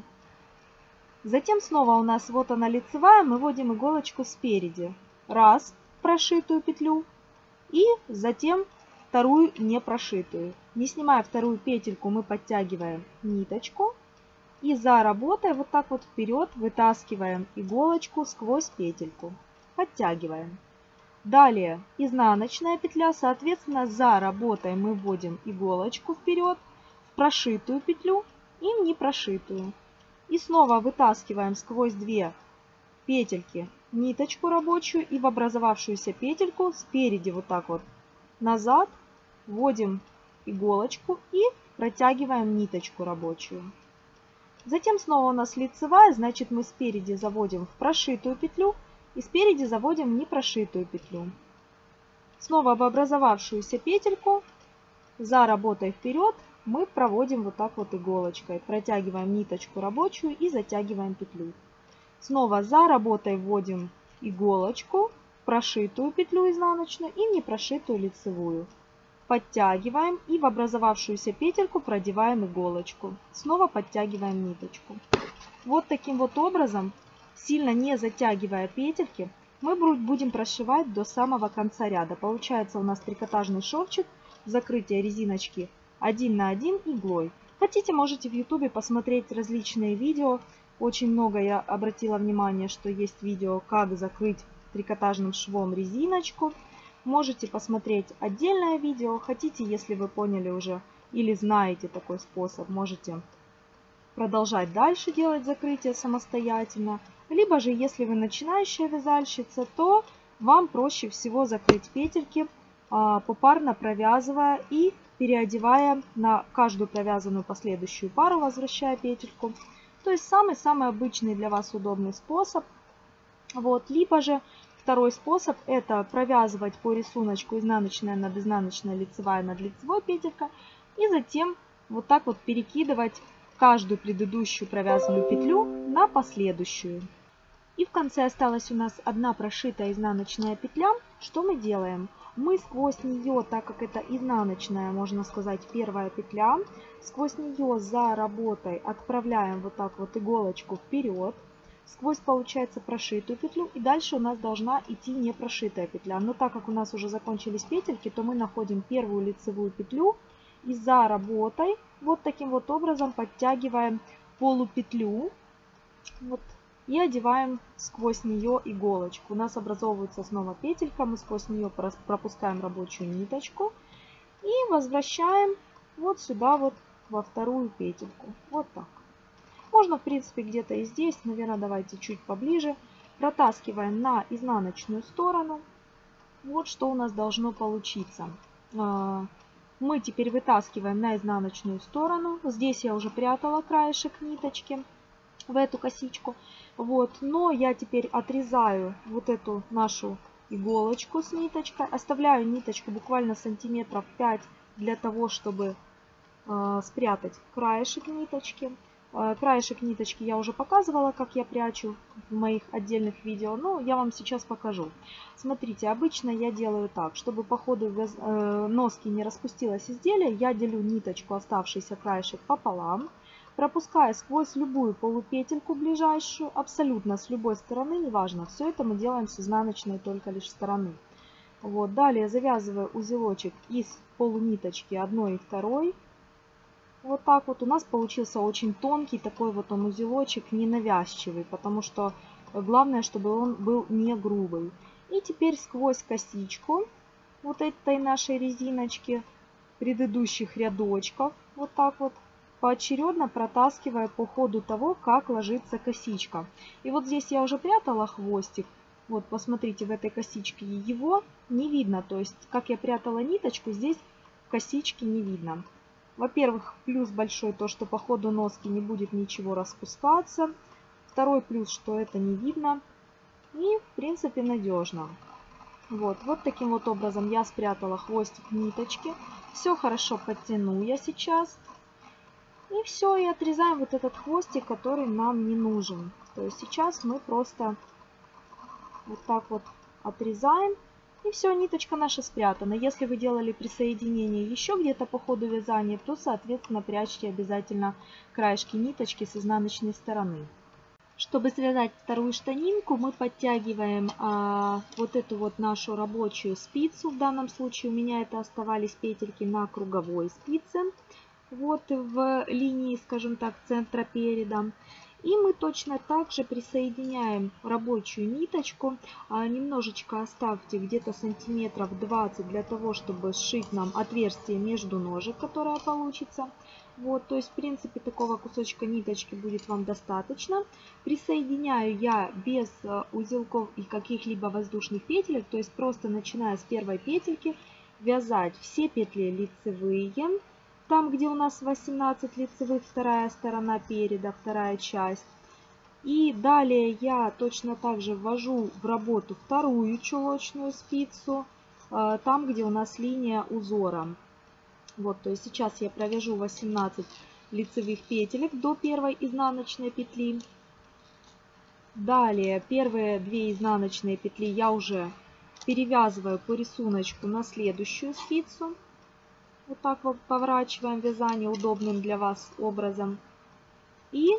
Затем снова у нас вот она лицевая, мы вводим иголочку спереди. Раз, прошитую петлю и затем вторую не прошитую. Не снимая вторую петельку, мы подтягиваем ниточку. И за работой вот так вот вперед вытаскиваем иголочку сквозь петельку. Подтягиваем. Далее изнаночная петля, соответственно, за работой мы вводим иголочку вперед, в прошитую петлю и в непрошитую. И снова вытаскиваем сквозь две петельки ниточку рабочую и в образовавшуюся петельку спереди вот так вот назад вводим иголочку и протягиваем ниточку рабочую. Затем снова у нас лицевая, значит мы спереди заводим в прошитую петлю и спереди заводим в непрошитую петлю. Снова в образовавшуюся петельку за работой вперед мы проводим вот так вот иголочкой. Протягиваем ниточку рабочую и затягиваем петлю. Снова за работой вводим иголочку, прошитую петлю изнаночную и непрошитую лицевую. Подтягиваем и в образовавшуюся петельку продеваем иголочку. Снова подтягиваем ниточку. Вот таким вот образом, сильно не затягивая петельки, мы будем прошивать до самого конца ряда. Получается у нас трикотажный шовчик, закрытие резиночки один на один иглой. Хотите, можете в ютубе посмотреть различные видео. Очень много я обратила внимание, что есть видео, как закрыть трикотажным швом резиночку. Можете посмотреть отдельное видео. Хотите, если вы поняли уже или знаете такой способ, можете продолжать дальше делать закрытие самостоятельно. Либо же, если вы начинающая вязальщица, то вам проще всего закрыть петельки, попарно провязывая и переодевая на каждую провязанную последующую пару, возвращая петельку. То есть самый-самый обычный для вас удобный способ. Вот. Либо же второй способ — это провязывать по рисунку изнаночная над изнаночной, лицевая над лицевой петелька. И затем вот так вот перекидывать каждую предыдущую провязанную петлю на последующую. И в конце осталась у нас одна прошитая изнаночная петля. Что мы делаем? Мы сквозь нее, так как это изнаночная, можно сказать, первая петля, сквозь нее за работой отправляем вот так вот иголочку вперед, сквозь, получается, прошитую петлю, и дальше у нас должна идти не прошитая петля. Но так как у нас уже закончились петельки, то мы находим первую лицевую петлю и за работой вот таким вот образом подтягиваем полупетлю. Вот. И одеваем сквозь нее иголочку. У нас образовывается снова петелька, мы сквозь нее пропускаем рабочую ниточку и возвращаем вот сюда вот во вторую петельку. Вот так. Можно, в принципе, где-то и здесь, наверное, давайте чуть поближе. Протаскиваем на изнаночную сторону. Вот что у нас должно получиться. Мы теперь вытаскиваем на изнаночную сторону. Здесь я уже прятала краешек ниточки в эту косичку. Вот, но я теперь отрезаю вот эту нашу иголочку с ниточкой, оставляю ниточку буквально сантиметров пять для того, чтобы э, спрятать краешек ниточки. Э, краешек ниточки я уже показывала, как я прячу в моих отдельных видео, но я вам сейчас покажу. Смотрите, обычно я делаю так, чтобы по ходу э, носки не распустилось изделие, я делю ниточку, оставшийся краешек, пополам. Пропуская сквозь любую полупетельку ближайшую, абсолютно с любой стороны, неважно. Все это мы делаем с изнаночной только лишь стороны. Вот. Далее завязываю узелочек из полуниточки одной и второй. Вот так вот. У нас получился очень тонкий такой вот он узелочек, ненавязчивый, потому что главное, чтобы он был не грубый. И теперь сквозь косичку вот этой нашей резиночки предыдущих рядочков, вот так вот, поочередно протаскивая по ходу того, как ложится косичка. И вот здесь я уже прятала хвостик. Вот посмотрите, в этой косичке его не видно. То есть, как я прятала ниточку, здесь косички не видно. Во-первых, плюс большой то, что по ходу носки не будет ничего распускаться. Второй плюс, что это не видно. И, в принципе, надежно. Вот, вот таким вот образом я спрятала хвостик ниточки. Все хорошо подтяну я сейчас. И все, и отрезаем вот этот хвостик, который нам не нужен. То есть сейчас мы просто вот так вот отрезаем. И все, ниточка наша спрятана. Если вы делали присоединение еще где-то по ходу вязания, то, соответственно, прячьте обязательно краешки ниточки с изнаночной стороны. Чтобы связать вторую штанинку, мы подтягиваем а, вот эту вот нашу рабочую спицу. В данном случае у меня это оставались петельки на круговой спице. Вот в линии, скажем так, центра переда. И мы точно так же присоединяем рабочую ниточку. А, немножечко оставьте где-то сантиметров двадцать для того, чтобы сшить нам отверстие между ножек, которое получится. Вот, то есть, в принципе, такого кусочка ниточки будет вам достаточно. Присоединяю я без узелков и каких-либо воздушных петелек, то есть просто начиная с первой петельки вязать все петли лицевые. Там, где у нас восемнадцать лицевых, вторая сторона переда, вторая часть. И далее я точно так же ввожу в работу вторую чулочную спицу, там, где у нас линия узора. Вот, то есть сейчас я провяжу восемнадцать лицевых петелек до первой изнаночной петли. Далее первые две изнаночные петли я уже перевязываю по рисунку на следующую спицу. Вот так вот поворачиваем вязание удобным для вас образом. И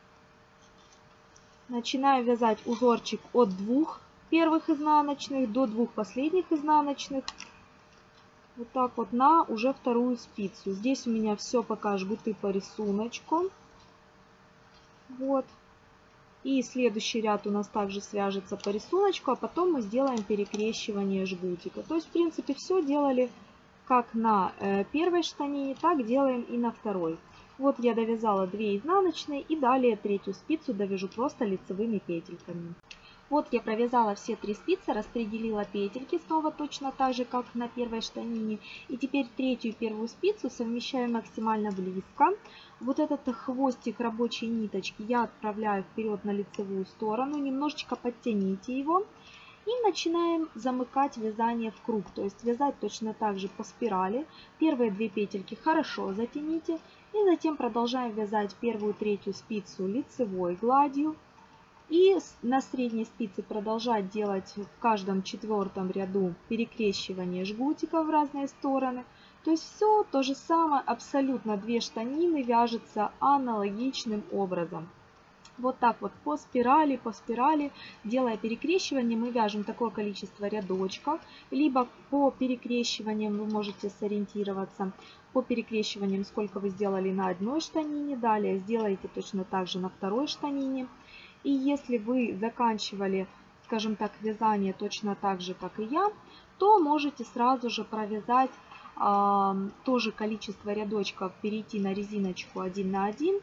начинаю вязать узорчик от двух первых изнаночных до двух последних изнаночных. Вот так вот на уже вторую спицу. Здесь у меня все пока жгуты по рисунку. Вот. И следующий ряд у нас также свяжется по рисунку, а потом мы сделаем перекрещивание жгутика. То есть, в принципе, все делали как на первой штанине, так делаем и на второй. Вот я довязала две изнаночные и далее третью спицу довяжу просто лицевыми петельками. Вот я провязала все три спицы, распределила петельки снова точно так же, как на первой штанине. И теперь третью и первую спицу совмещаю максимально близко. Вот этот хвостик рабочей ниточки я отправляю вперед на лицевую сторону, немножечко подтяните его. И начинаем замыкать вязание в круг, то есть вязать точно так же по спирали. Первые две петельки хорошо затяните и затем продолжаем вязать первую третью спицу лицевой гладью. И на средней спице продолжать делать в каждом четвертом ряду перекрещивание жгутиков в разные стороны. То есть все то же самое, абсолютно две штанины вяжутся аналогичным образом. Вот так вот по спирали, по спирали, делая перекрещивание, мы вяжем такое количество рядочков. Либо по перекрещиваниям вы можете сориентироваться. По перекрещиваниям, сколько вы сделали на одной штанине, далее сделайте точно так же на второй штанине. И если вы заканчивали, скажем так, вязание точно так же, как и я, то можете сразу же провязать э, тоже количество рядочков, перейти на резиночку один на один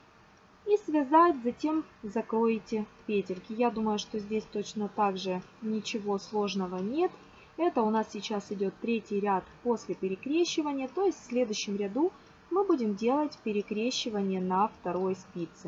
и связать, затем закроете петельки. Я думаю, что здесь точно так же ничего сложного нет. Это у нас сейчас идет третий ряд после перекрещивания, то есть в следующем ряду мы будем делать перекрещивание на второй спице.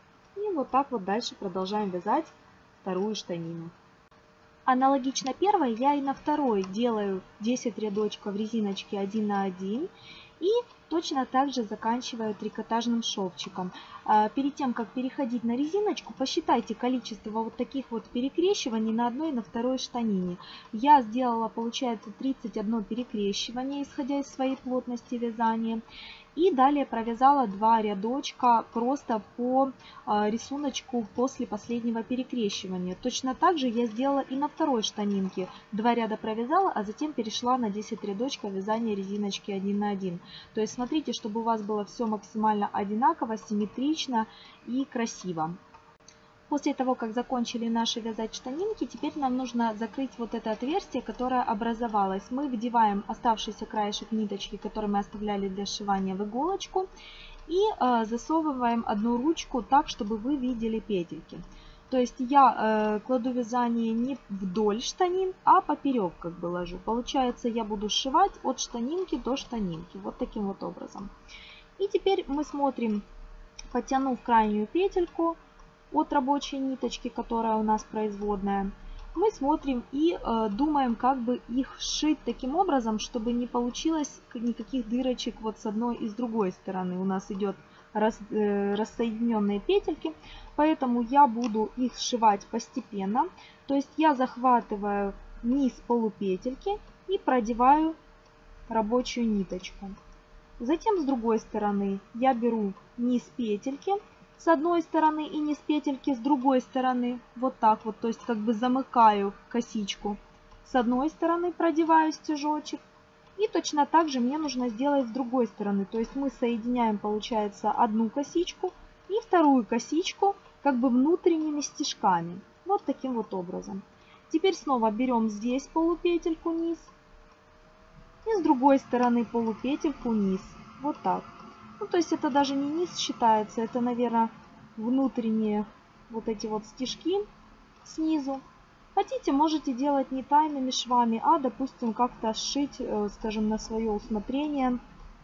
И вот так вот дальше продолжаем вязать вторую штанину. Аналогично первой я и на второй делаю десять рядочков резиночки один на один. И точно так же заканчиваю трикотажным шовчиком. Перед тем, как переходить на резиночку, посчитайте количество вот таких вот перекрещиваний на одной и на второй штанине. Я сделала, получается, тридцать одно перекрещивание, исходя из своей плотности вязания. И далее провязала два рядочка просто по рисунку после последнего перекрещивания. Точно так же я сделала и на второй штанинке. Два ряда провязала, а затем перешла на десять рядочков вязания резиночки один на один. То есть смотрите, чтобы у вас было все максимально одинаково, симметрично и красиво. После того, как закончили наши вязать штанинки, теперь нам нужно закрыть вот это отверстие, которое образовалось. Мы вдеваем оставшийся краешек ниточки, который мы оставляли для сшивания, в иголочку. И э, засовываем одну ручку так, чтобы вы видели петельки. То есть я э, кладу вязание не вдоль штанин, а поперек как бы ложу. Получается, я буду сшивать от штанинки до штанинки. Вот таким вот образом. И теперь мы смотрим, подтянув крайнюю петельку от рабочей ниточки, которая у нас производная, мы смотрим и э, думаем, как бы их сшить таким образом, чтобы не получилось никаких дырочек вот с одной и с другой стороны. У нас идет рас, э, рассоединенные петельки, поэтому я буду их сшивать постепенно. То есть я захватываю низ полупетельки и продеваю рабочую ниточку. Затем с другой стороны я беру низ петельки с одной стороны и низ петельки с другой стороны. Вот так вот, то есть как бы замыкаю косичку. С одной стороны продеваю стежочек. И точно так же мне нужно сделать с другой стороны. То есть мы соединяем, получается, одну косичку и вторую косичку как бы внутренними стежками. Вот таким вот образом. Теперь снова берем здесь полупетельку низ. И с другой стороны полупетельку низ. Вот так. Ну, то есть это даже не низ считается, это, наверное, внутренние вот эти вот стежки снизу. Хотите, можете делать не тайными швами, а, допустим, как-то сшить, скажем, на свое усмотрение.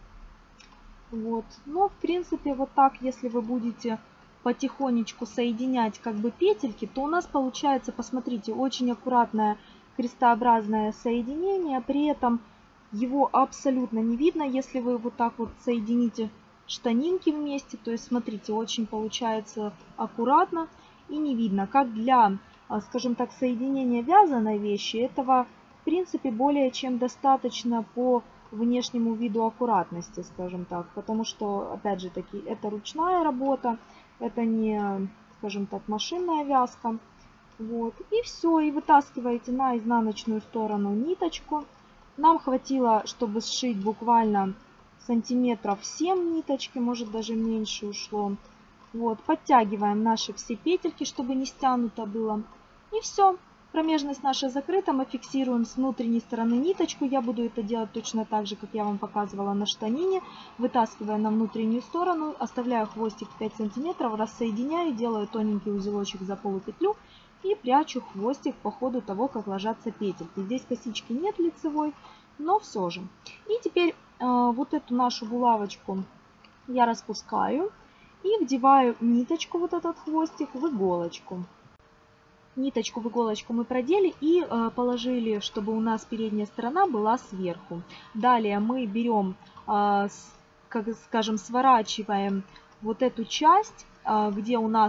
Вот. Но, в принципе, вот так, если вы будете потихонечку соединять как бы петельки, то у нас получается, посмотрите, очень аккуратное крестообразное соединение. При этом его абсолютно не видно, если вы вот так вот соедините штанинки вместе. То есть, смотрите, очень получается аккуратно и не видно. Как для, скажем так, соединения вязаной вещи, этого, в принципе, более чем достаточно по внешнему виду аккуратности, скажем так. Потому что, опять же таки, это ручная работа, это не, скажем так, машинная вязка. Вот. И все, и вытаскиваете на изнаночную сторону ниточку. Нам хватило, чтобы сшить буквально сантиметров семь ниточки, может даже меньше ушло. Вот, подтягиваем наши все петельки, чтобы не стянуто было. И все, промежность наша закрыта, мы фиксируем с внутренней стороны ниточку. Я буду это делать точно так же, как я вам показывала на штанине. Вытаскиваю на внутреннюю сторону, оставляю хвостик пять сантиметров, рассоединяю, делаю тоненький узелочек за полупетлю и прячу хвостик по ходу того, как ложатся петельки. Здесь косички нет лицевой, но все же. И теперь э, вот эту нашу булавочку я распускаю и вдеваю ниточку, вот этот хвостик, в иголочку. Ниточку в иголочку мы продели и э, положили, чтобы у нас передняя сторона была сверху. Далее мы берем, э, с, как скажем, сворачиваем вот эту часть, э, где у нас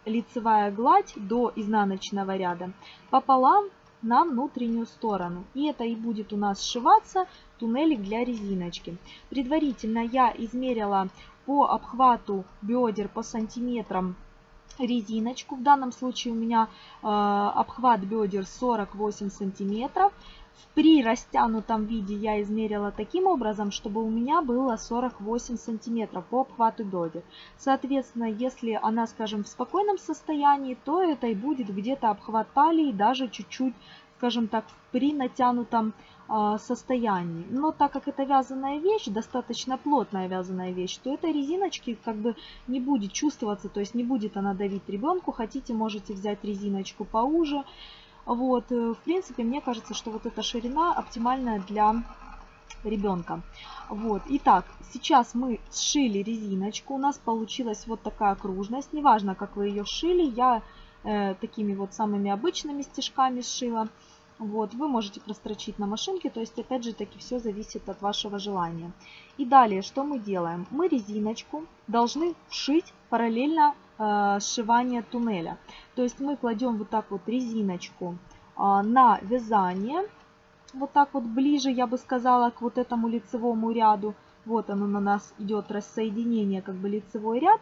лицевая гладь до изнаночного ряда пополам на внутреннюю сторону. И это и будет у нас сшиваться туннелик для резиночки. Предварительно я измерила по обхвату бедер по сантиметрам резиночку. В данном случае у меня э, обхват бедер сорок восемь сантиметров. При растянутом виде я измерила таким образом, чтобы у меня было сорок восемь сантиметров по обхвату бедер. Соответственно, если она, скажем, в спокойном состоянии, то это и будет где-то обхват талии, даже чуть-чуть, скажем так, при натянутом э, состоянии. Но так как это вязаная вещь, достаточно плотная вязаная вещь, то этой резиночки как бы не будет чувствоваться, то есть не будет она давить ребенку. Хотите, можете взять резиночку поуже. Вот, в принципе, мне кажется, что вот эта ширина оптимальная для ребенка. Вот, итак, сейчас мы сшили резиночку, у нас получилась вот такая окружность. Неважно, как вы ее сшили, я э, такими вот самыми обычными стежками сшила. Вот, вы можете прострочить на машинке, то есть, опять же, таки все зависит от вашего желания. И далее, что мы делаем? Мы резиночку должны вшить параллельно э, сшивания туннеля. То есть мы кладем вот так вот резиночку э, на вязание, вот так вот ближе, я бы сказала, к вот этому лицевому ряду. Вот оно у нас идет рассоединение, как бы лицевой ряд.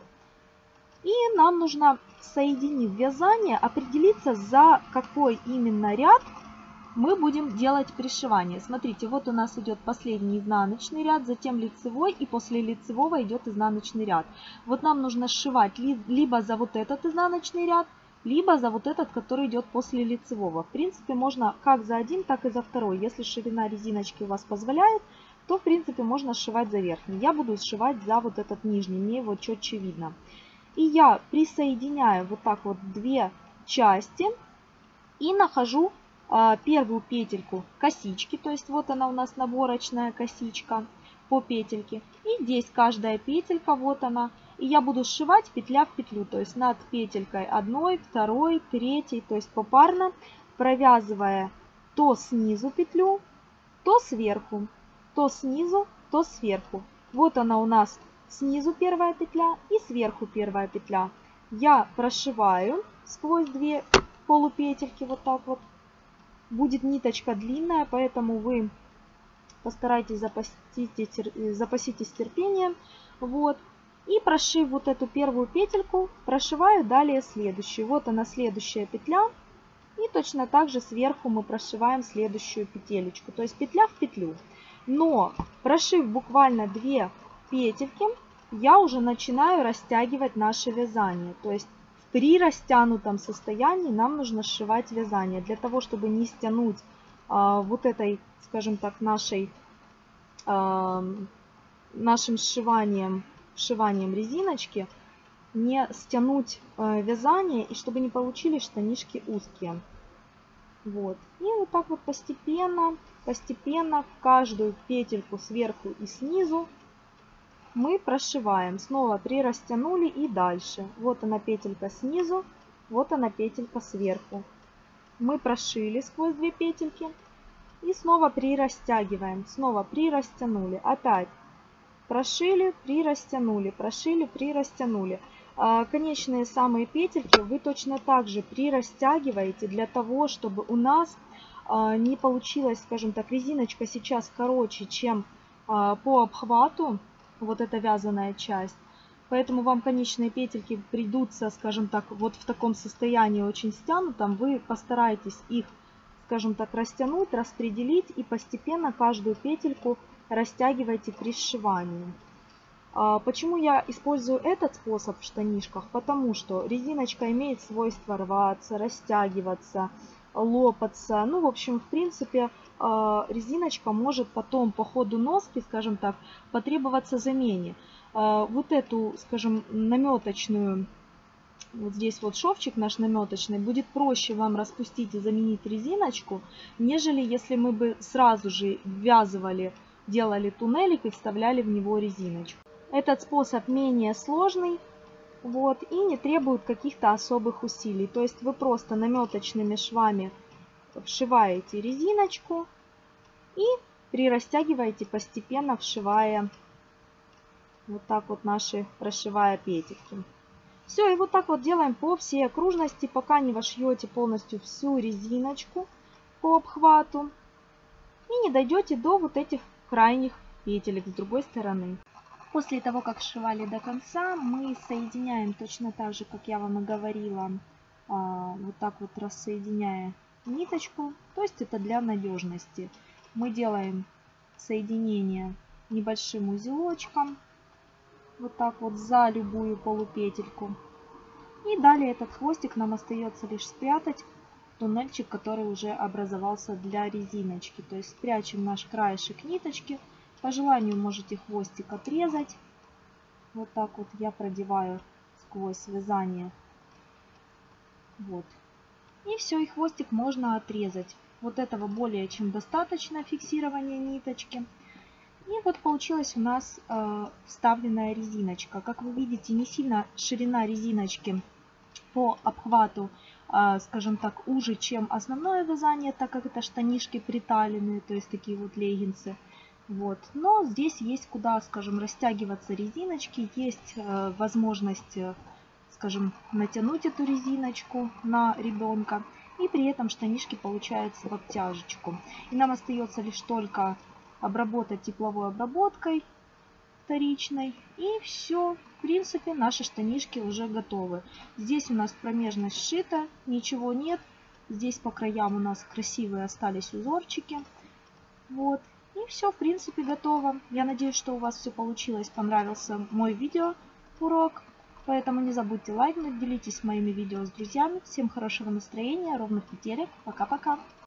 И нам нужно, соединив вязание, определиться, за какой именно ряд мы будем делать пришивание. Смотрите, вот у нас идет последний изнаночный ряд, затем лицевой, и после лицевого идет изнаночный ряд. Вот нам нужно сшивать либо за вот этот изнаночный ряд, либо за вот этот, который идет после лицевого. В принципе, можно как за один, так и за второй. Если ширина резиночки у вас позволяет, то в принципе можно сшивать за верхний. Я буду сшивать за вот этот нижний, мне его четче видно. И я присоединяю вот так вот две части и нахожу первую петельку косички, то есть вот она у нас наборочная косичка по петельке. И здесь каждая петелька, вот она. И я буду сшивать петля в петлю, то есть над петелькой одной, второй, третьей, то есть попарно, провязывая то снизу петлю, то сверху, то снизу, то сверху. Вот она у нас снизу первая петля и сверху первая петля. Я прошиваю сквозь две полупетельки вот так вот. Будет ниточка длинная, поэтому вы постарайтесь запаситесь, запаситесь терпением. Вот. И прошив вот эту первую петельку, прошиваю далее следующую. Вот она следующая петля. И точно так же сверху мы прошиваем следующую петелечку. То есть петля в петлю. Но прошив буквально две петельки, я уже начинаю растягивать наше вязание. То есть при растянутом состоянии нам нужно сшивать вязание. Для того, чтобы не стянуть а, вот этой, скажем так, нашей, а, нашим сшиванием, сшиванием резиночки, не стянуть а, вязание, и чтобы не получились штанишки узкие. Вот. И вот так вот постепенно, постепенно каждую петельку сверху и снизу мы прошиваем. Снова прирастянули и дальше. Вот она петелька снизу, вот она петелька сверху. Мы прошили сквозь две петельки и снова прирастягиваем. Снова прирастянули. Опять прошили, прирастянули, прошили, прирастянули. Конечные самые петельки вы точно так же прирастягиваете для того, чтобы у нас не получилось, скажем так, резиночка сейчас короче, чем по обхвату. Вот эта вязаная часть. Поэтому вам конечные петельки придутся, скажем так, вот в таком состоянии очень стянутом. Вы постарайтесь их, скажем так, растянуть, распределить и постепенно каждую петельку растягивайте при сшивании. Почему я использую этот способ в штанишках? Потому что резиночка имеет свойство рваться, растягиваться, лопаться. Ну, в общем, в принципе, резиночка может потом по ходу носки, скажем так, потребоваться замене. Вот эту, скажем, наметочную, вот здесь вот шовчик наш наметочный, будет проще вам распустить и заменить резиночку, нежели если мы бы сразу же ввязывали, делали туннелик и вставляли в него резиночку. Этот способ менее сложный. Вот, и не требует каких-то особых усилий. То есть вы просто наметочными швами вшиваете резиночку и прирастягиваете постепенно, вшивая вот так вот наши, прошивая петельки. Все, и вот так вот делаем по всей окружности, пока не вошьете полностью всю резиночку по обхвату и не дойдете до вот этих крайних петелек с другой стороны. После того, как сшивали до конца, мы соединяем точно так же, как я вам и говорила, вот так вот рассоединяя ниточку. То есть это для надежности. Мы делаем соединение небольшим узелочком, вот так вот за любую полупетельку. И далее этот хвостик нам остается лишь спрятать в туннельчик, который уже образовался для резиночки. То есть спрячем наш краешек ниточки. По желанию можете хвостик отрезать. Вот так вот я продеваю сквозь вязание. Вот. И все, и хвостик можно отрезать. Вот этого более чем достаточно фиксирования ниточки. И вот получилась у нас э, вставленная резиночка. Как вы видите, не сильно ширина резиночки по обхвату, э, скажем так, уже, чем основное вязание, так как это штанишки приталенные, то есть такие вот леггинсы. Вот. Но здесь есть куда, скажем, растягиваться резиночки, есть э, возможность, э, скажем, натянуть эту резиночку на ребенка. И при этом штанишки получаются в обтяжечку. И нам остается лишь только обработать тепловой обработкой вторичной. И все, в принципе, наши штанишки уже готовы. Здесь у нас промежность сшита, ничего нет. Здесь по краям у нас красивые остались узорчики. Вот. И все, в принципе, готово. Я надеюсь, что у вас все получилось, понравился мой видео урок. Поэтому не забудьте лайкнуть, делитесь моими видео с друзьями. Всем хорошего настроения, ровных петелек. Пока-пока.